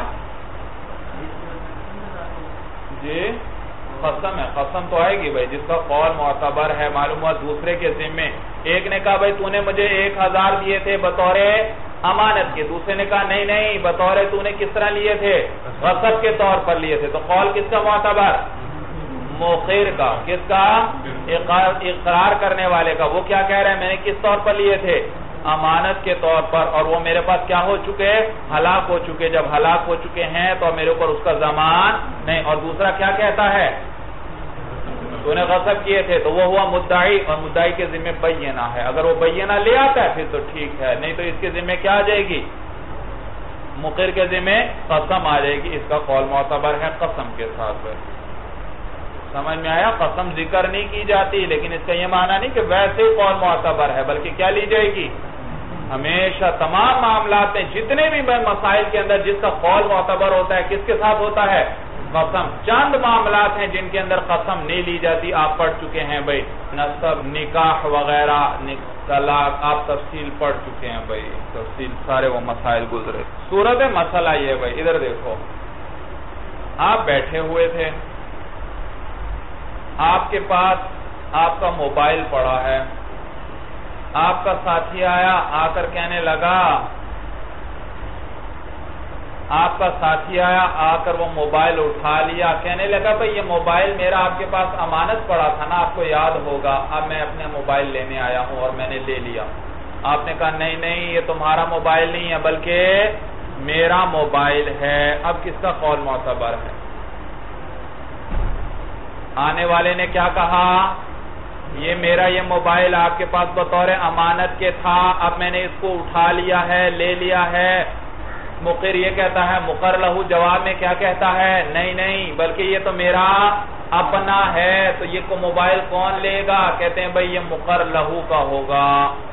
جی، قسم ہے، قسم تو آئے گی بھائی جس کا قول معتبر ہے، معلوم ہوا دوسرے کے ذمے. ایک نے کہا بھائی تو نے مجھے 1000 دیے تھے بطور امانت کے، دوسرے نے کہا نہیں نہیں، بطور تو نے کس طرح لیے تھے؟ غصب کے طور پر لیے تھے. تو قول کس کا معتبر؟ مقر کا. کس کا؟ اقرار کرنے والے کا. وہ کیا کہہ رہے ہیں؟ میں نے کس طور پر لیے تھے؟ امانت کے طور پر، اور وہ میرے پاس کیا ہو چکے؟ ہلاک ہو چکے. جب ہلاک ہو چکے ہیں تو میرے اوپر اس کا ضمان نہیں. اور دوسرا کیا کہتا ہے؟ تو نے غصب کیے تھے. تو وہ ہوا مدعی، اور مدعی کے ذمہ بینہ ہے. اگر وہ بینہ لے آتا ہے پھر تو ٹھیک ہے، نہیں تو اس کے ذمہ کیا آ جائے گی؟ مقر کے ذمہ قسم آ جائے گی. اس کا قول معتبر ہے قسم کے ساتھ. سمجھ میں آیا؟ قسم ذکر نہیں کی جاتی، لیکن اس کا یہ معنی نہیں کہ ویسے ہی قول معتبر ہے، بلکہ کیا لی جائے گی؟ ہمیشہ تمام معاملات میں جتنے بھی مسائل کے اندر جس کا قول معتبر ہوتا ہے کس کے ساتھ ہوتا ہے؟ قسم. چند معاملات ہیں جن کے اندر قسم نہیں لی جاتی، آپ پڑھ چکے ہیں بھائی، نسب، نکاح وغیرہ، طلاق، آپ تفصیل پڑھ چکے ہیں بھائی، تفصیل سارے وہ مسائل گزرے. صورت مسئلہ یہ بھائی، ادھر دیکھو، آپ بیٹھے ہوئے تھے، آپ کے پاس آپ کا موبائل پڑا ہے، آپ کا ساتھی آیا، آ کر کہنے لگا، آپ کا ساتھی آیا، آ کر وہ موبائل اٹھا لیا، کہنے لگا بھئی یہ موبائل میرا آپ کے پاس امانت پڑا تھا نا، آپ کو یاد ہوگا، اب میں اپنے موبائل لینے آیا ہوں اور میں نے لے لیا. آپ نے کہا نہیں نہیں، یہ تمہارا موبائل نہیں ہے بلکہ میرا موبائل ہے. اب کس کا قول معتبر ہے؟ آنے والے نے کیا کہا؟ یہ میرا یہ موبائل آپ کے پاس بطور امانت کے تھا، اب میں نے اس کو اٹھا لیا ہے، لے لیا ہے. مقر یہ کہتا ہے، مقر لہو جواب میں کیا کہتا ہے؟ نہیں نہیں، بلکہ یہ تو میرا اپنا ہے. تو یہ کو موبائل کون لے گا؟ کہتے ہیں بھئی یہ مقر لہو کا ہوگا.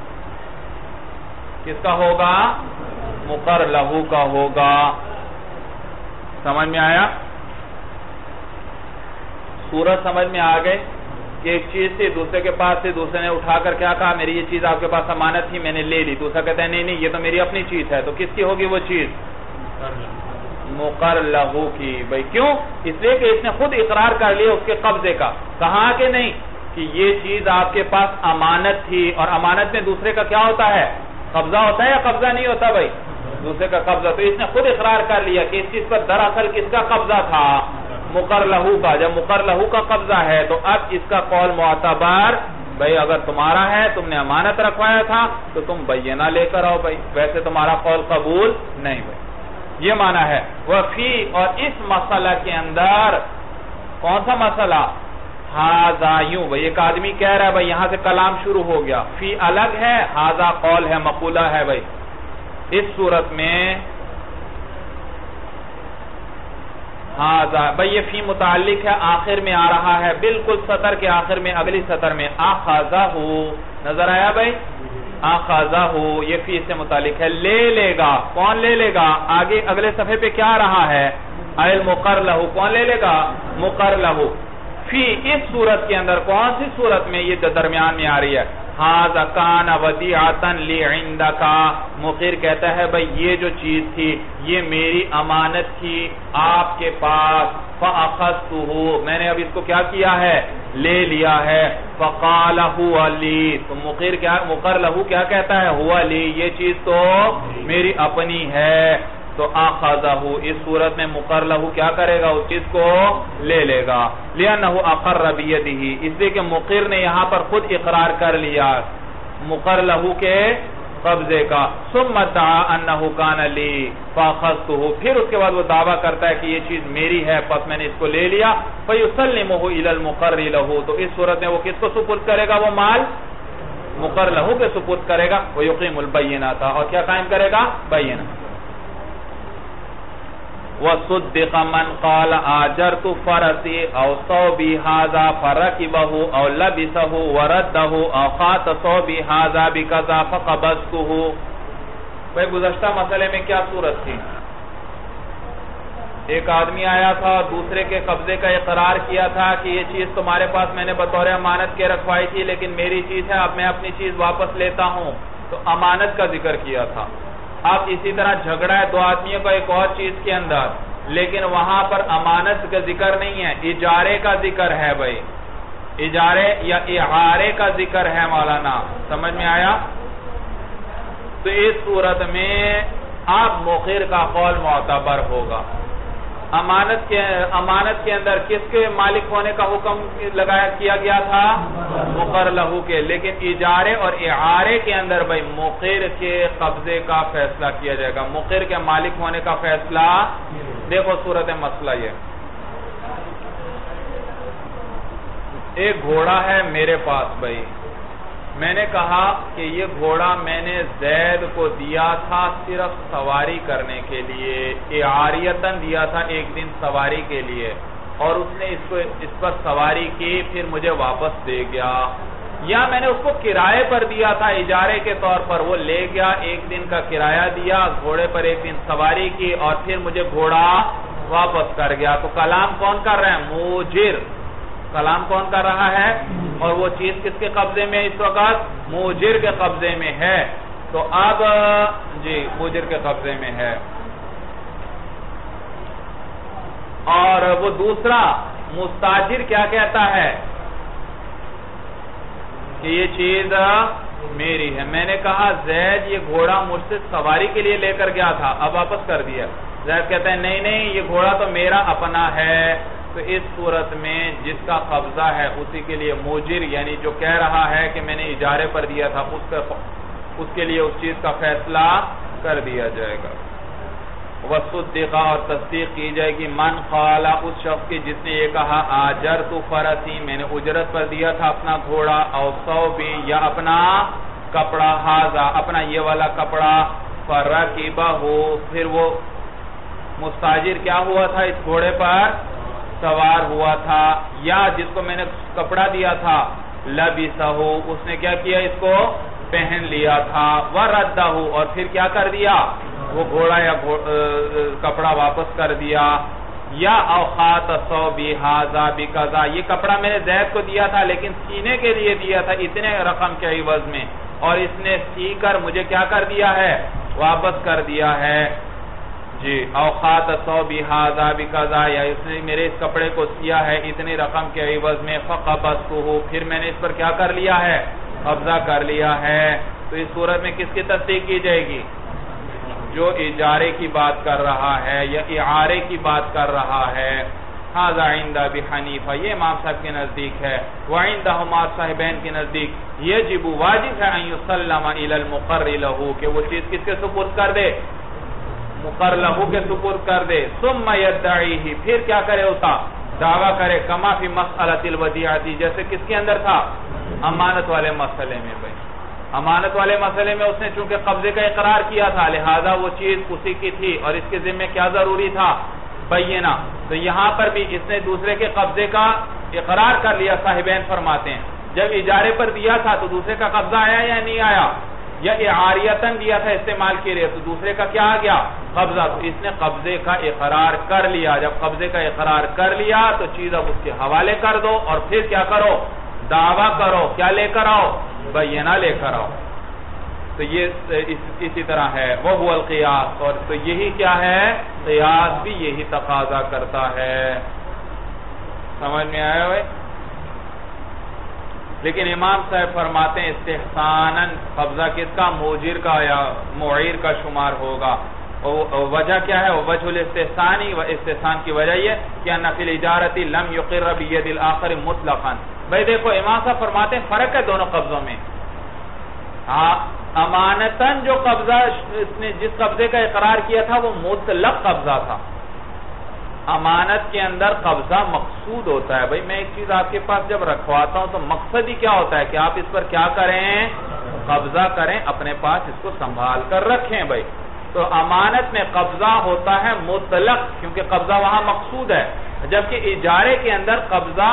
کس کا ہوگا؟ مقر لہو کا ہوگا. سمجھ میں آیا؟ صورت سمجھ میں آ گئے کہ ایک چیز تھی، دوسرے کے پاس تھی، دوسرے نے اٹھا کر کیا کہا؟ میری یہ چیز آپ کے پاس امانت تھی، میں نے لے لی. دوسرا کہتا ہے نہیں نہیں، یہ تو میری اپنی چیز ہے. تو کس کی ہوگی وہ چیز؟ مقر لہو کی. بھئی کیوں؟ اس لیے کہ اس نے خود اقرار کر لیا اس کے قبضے کا. کہا کہ نہیں کہ یہ چیز آپ کے پاس امانت تھی، اور امانت میں دوسرے کا کیا ہوتا ہے؟ قبضہ ہوتا ہے یا قبضہ نہیں ہوتا بھئی؟ دوسرے کا قبضہ. تو اس نے خود اقرار کر لیا کہ اس چیز پر دراصل کس کا قبضہ تھا؟ مقر لہو کا. جب مقر لہو کا قبضہ ہے تو اب اس کا قول معتبر، بھئی اگر تمہارا ہے، تم نے امانت رکھوایا تھا تو تم بینہ لے کر آؤ بھئی، ویسے تمہارا قول قبول نہیں بھئی. یہ معنی ہے. وفی، اور اس مسئلہ کے اندر کون سا مسئلہ؟ ھذا، یوں بھئی ایک آدمی کہہ رہا ہے بھئی، یہاں سے کلام شروع ہو گیا. فی الگ ہے، ھذا قول ہے، مقولہ ہے بھئی. اس صورت میں بھئی یہ فی متعلق ہے، آخر میں آ رہا ہے، بالکل سطر کے آخر میں، اگلی سطر میں. آخذہ، نظر آیا بھئی؟ آخذہ، یہ فی سے متعلق ہے. لے لے گا، کون لے لے گا؟ آگے اگلے صفحے پہ کیا رہا ہے؟ المقر لہو. کون لے لے گا؟ مقر لہو. فی، اس صورت کے اندر، کون سی صورت میں؟ یہ درمیان میں آ رہی ہے. ھذا کان ودیعۃ لی عندک. مقر کہتا ہے بھئی یہ جو چیز تھی یہ میری امانت تھی آپ کے پاس. فاخذتہ، میں نے اب اس کو کیا کیا ہے؟ لے لیا ہے. فقال هو لی، تو مقر لہو کیا کہتا ہے؟ هو لی، یہ چیز تو میری اپنی ہے. تو آخذہ، اس صورت میں مقر لہو کیا کرے گا؟ اس چیز کو لے لے گا. لأنہ اقر بیدہ، اس لیے کہ مقر نے یہاں پر خود اقرار کر لیا. مقر لہو کے قبضے کا ثم ادعا انہ کان لی فاخذتہ پھر اس کے بعد وہ دعویٰ کرتا ہے کہ یہ چیز میری ہے پس میں نے اس کو لے لیا فیسلمہ الی المقر لہ تو اس صورت میں وہ کس کو سپرد کرے گا وہ مال مقر لہو کے سپرد کرے گا ویقیم البینہ اور کیا قائم کرے گا بینہ وصدق من قال آجرت فرسی او صوبی هذا فرکبه او لبسه ورده او خات صوبی هذا بکذا فقبضته بھئی گزشتہ مسئلے میں کیا صورت تھی ایک آدمی آیا تھا دوسرے کے قبضے کا اقرار کیا تھا کہ یہ چیز تمہارے پاس میں نے بطور امانت کے رکھوائی تھی لیکن میری چیز ہے اب میں اپنی چیز واپس لیتا ہوں تو امانت کا ذکر کیا تھا اب اسی طرح جھگڑا ہے دو آدمیوں کا ایک اور چیز کے اندر لیکن وہاں پر امانت کا ذکر نہیں ہے اجارے کا ذکر ہے بھائی اجارے یا اعارے کا ذکر ہے مولانا سمجھ میں آیا تو اس صورت میں آپ مخیر کا قول معتبر ہوگا امانت کے اندر کس کے مالک ہونے کا حکم کیا گیا تھا مقر لہو کے لیکن اجارے اور اعارے کے اندر بھائی مقر کے قبضے کا فیصلہ کیا جائے گا مقر کے مالک ہونے کا فیصلہ دیکھو صورت مسئلہ یہ ایک گھوڑا ہے میرے پاس بھائی میں نے کہا کہ یہ گھوڑا میں نے زید کو دیا تھا صرف سواری کرنے کے لیے اعاریتاً دیا تھا ایک دن سواری کے لیے اور اس نے اس پر سواری کی پھر مجھے واپس دے گیا یا میں نے اس کو کرائے پر دیا تھا اجارے کے طور پر وہ لے گیا ایک دن کا کرایہ دیا گھوڑے پر ایک دن سواری کی اور پھر مجھے گھوڑا واپس کر گیا تو کلام کون کر رہا ہے موجر کلام کون کر رہا ہے اور وہ چیز کس کے قبضے میں اس وقت موجر کے قبضے میں ہے تو اب جی موجر کے قبضے میں ہے اور وہ دوسرا مستاجر کیا کہتا ہے کہ یہ چیز میری ہے میں نے کہا زید یہ گھوڑا مجھ سے سواری کے لیے لے کر گیا تھا اب واپس کر دیا زید کہتا ہے نہیں یہ گھوڑا تو میرا اپنا ہے تو اس صورت میں جس کا قبضہ ہے اسی کے لیے موجر یعنی جو کہہ رہا ہے کہ میں نے اجارے پر دیا تھا اس کے لیے اس چیز کا فیصلہ کر دیا جائے گا وصدقہ اور تصدیق کی جائے گی من قال اس شخص کی جس نے یہ کہا آجرت فرسی میں نے اجرت پر دیا تھا اپنا گھوڑا او ثوبی یا اپنا کپڑا ہاذا اپنا یہ والا کپڑا فرکبہ پھر وہ مستاجر کیا ہوا تھا اس گھوڑے پر سوار ہوا تھا یا جس کو میں نے کپڑا دیا تھا لبسہ اس نے کیا کیا اس کو پہن لیا تھا وردہ اور پھر کیا کر دیا وہ گھوڑا یا کپڑا واپس کر دیا یا اوقات ثوبی ھذا بکذا یہ کپڑا میں نے زید کو دیا تھا لیکن سینے کے لیے دیا تھا اتنے رقم کے عوض میں اور اس نے سی کر مجھے کیا کر دیا ہے واپس کر دیا ہے جی اوقات ثوبی ھذا بکذا یا اس نے میرے اس کپڑے کو سیا ہے اتنی رقم کے عوض میں فقبضتہ پھر میں نے اس پر کیا کر لیا ہے قبضہ کر لیا ہے تو اس صورت میں کس کی تصدیق کی جائے گی جو اجارے کی بات کر رہا ہے یا اعارے کی بات کر رہا ہے ھذا عند ابی حنیفہ یہ امام صاحب کے نزدیک ہے وعندہما صاحبین کے نزدیک یجب واجب ہے ان یسلم الی المقر لہ کہ وہ چیز کس کے سپرد کر دے مقر لہو کے سپرد کر دے ثم یدعیہ پھر کیا کرے اسا دعویٰ کرے کما فی مسئلۃ الودیعۃ جیسے کس کے اندر تھا امانت والے مسئلے میں بھائی امانت والے مسئلے میں اس نے چونکہ قبضے کا اقرار کیا تھا لہذا وہ چیز اسی کی تھی اور اس کے ذمہ کیا ضروری تھا بینہ تو یہاں پر بھی اس نے دوسرے کے قبضے کا اقرار کر لیا صاحبین فرماتے ہیں جب اجارے پر دیا تھا تو دوسرے کا قبضہ آیا یا نہیں آیا یا اعاریتاً دیا تھا استعمال کے لیے تو دوسرے کا کیا آ گیا قبضہ تو اس نے قبضے کا اقرار کر لیا جب قبضے کا اقرار کر لیا تو چیز اب اس کے حوالے کر دو اور پھر کیا کرو دعویٰ کرو کیا لے کر آؤ بینہ لے کر آؤ تو یہ اسی طرح ہے وہ القیاس اور تو یہی کیا ہے قیاس بھی یہی تقاضا کرتا ہے سمجھ میں آیا ہوئے لیکن امام صاحب فرماتے ہیں استحساناً قبضہ کس کا موجر کا یا معیر کا شمار ہوگا وجہ کیا ہے وجہ الاستحسانی و استحسان کی وجہ یہ کہ ان فی الاجارۃ لم یقر بید الاخر مطلقاً بھئی دیکھو امام صاحب فرماتے ہیں فرق ہے دونوں قبضوں میں امانتاً جو قبضہ اس نے جس قبضے کا اقرار کیا تھا وہ مطلق قبضہ تھا. امانت کے اندر قبضہ مقصود ہوتا ہے. بھئی میں ایک چیز آپ کے پاس جب رکھواتا ہوں تو مقصد ہی کیا ہوتا ہے کہ آپ اس پر کیا کریں؟ قبضہ کریں, اپنے پاس اس کو سنبھال کر رکھیں. بھئی تو امانت میں قبضہ ہوتا ہے مطلق, کیونکہ قبضہ وہاں مقصود ہے, جبکہ اجارے کے اندر قبضہ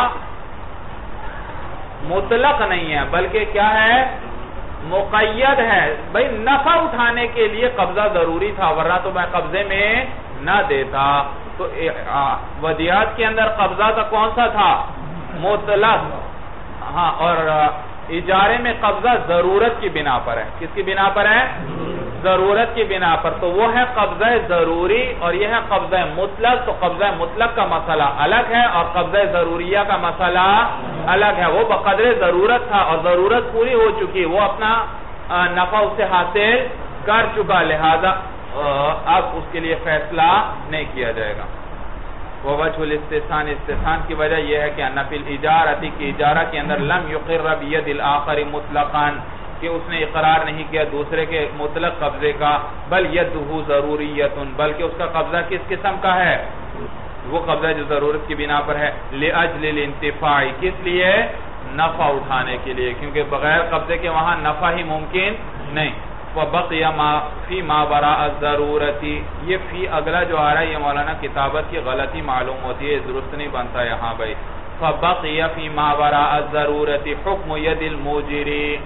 مطلق نہیں ہے بلکہ کیا ہے؟ مقید ہے. بھئی نفع اٹھانے کے لیے قبضہ ضروری تھا, ورنہ تو میں قبضے میں نہ دیتا. تو ودیعت کے اندر قبضہ کا کون سا تھا؟ مطلق. ہاں, اور اجارے میں قبضہ ضرورت کی بنا پر ہے. کس کی بنا پر ہے؟ ضرورت کی بنا پر. تو وہ ہے قبضہ ضروری اور یہ ہے قبضہ مطلق. تو قبضہ مطلق کا مسئلہ الگ ہے اور قبضہ ضروریہ کا مسئلہ الگ ہے. وہ بقدر ضرورت تھا اور ضرورت پوری ہو چکی, وہ اپنا نفع اس سے حاصل کر چکا, لہذا اب اس کے لیے فیصلہ نہیں کیا جائے گا. ووجہ الاستثناء, استثناء کی وجہ یہ ہے کہ ان فی الاجارۃ کی اجارہ کے اندر لم یقر بید الاخر مطلقا, کہ اس نے اقرار نہیں کیا دوسرے کے مطلق قبضے کا, بل یدہ ضروریت, بلکہ اس کا قبضہ کس قسم کا ہے؟ وہ قبضہ جو ضرورت کی بنا پر ہے. لاجل الانتفاع, کس لیے؟ نفع اٹھانے کے لیے, کیونکہ بغیر قبضے کے وہاں نفع ہی ممکن نہیں. فبقی فی ما وراء الضرورت, یہ فی اگلا جو آ رہا ہے یہ مولانا کتابت کی غلطی معلوم ہوتی ہے, درست نہیں بنتا یہاں. بھائی فبقی فی ما وراء الضرورت حکم ید الموجری,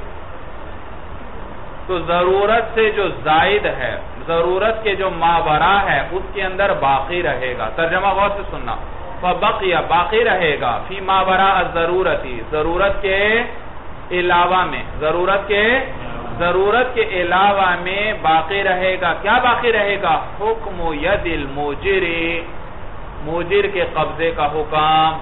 تو ضرورت سے جو زائد ہے, ضرورت کے جو ماورا ہے اس کے اندر باقی رہے گا. ترجمہ غور سے سننا. فبقی باقی رہے گا, فی ماورا الضرورت, ضرورت کے علاوہ میں, ضرورت کے علاوہ میں باقی رہے گا. کیا باقی رہے گا؟ حکم ید الموجری, موجر کے قبضے کا حکم.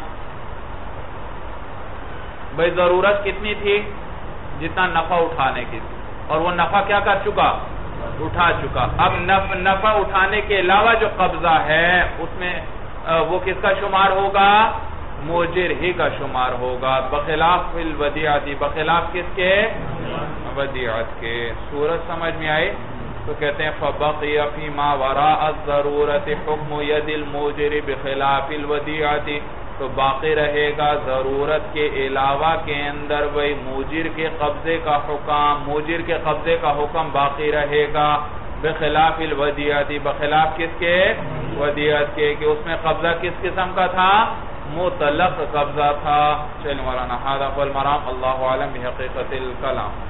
بھئی ضرورت کتنی تھی؟ جتنا نفع اٹھانے کی تھی, اور وہ نفع کیا کر چکا؟ اٹھا چکا. اب نفع اٹھانے کے علاوہ جو قبضہ ہے اس میں وہ کس کا شمار ہوگا؟ موجر ہی کا شمار ہوگا. بخلاف الودیعت, بخلاف کس کے؟ ودیعت کے. صورت سمجھ میں آئی؟ تو کہتے ہیں فبقی فی ما وراء الضرورت حکم ید الموجر بخلاف الودیعت, تو باقی رہے گا ضرورت کے علاوہ کے اندر وہی موجر کے قبضے کا حکم, موجر کے قبضے کا حکم باقی رہے گا. بخلاف الودیعت, بخلاف کس کے؟ ودیعت کے, کہ اس میں قبضہ کس قسم کا تھا؟ مطلق قبضہ تھا. چلیں مولانا, ھذا هو المرام, اللہ اعلم بحقیقت الکلام.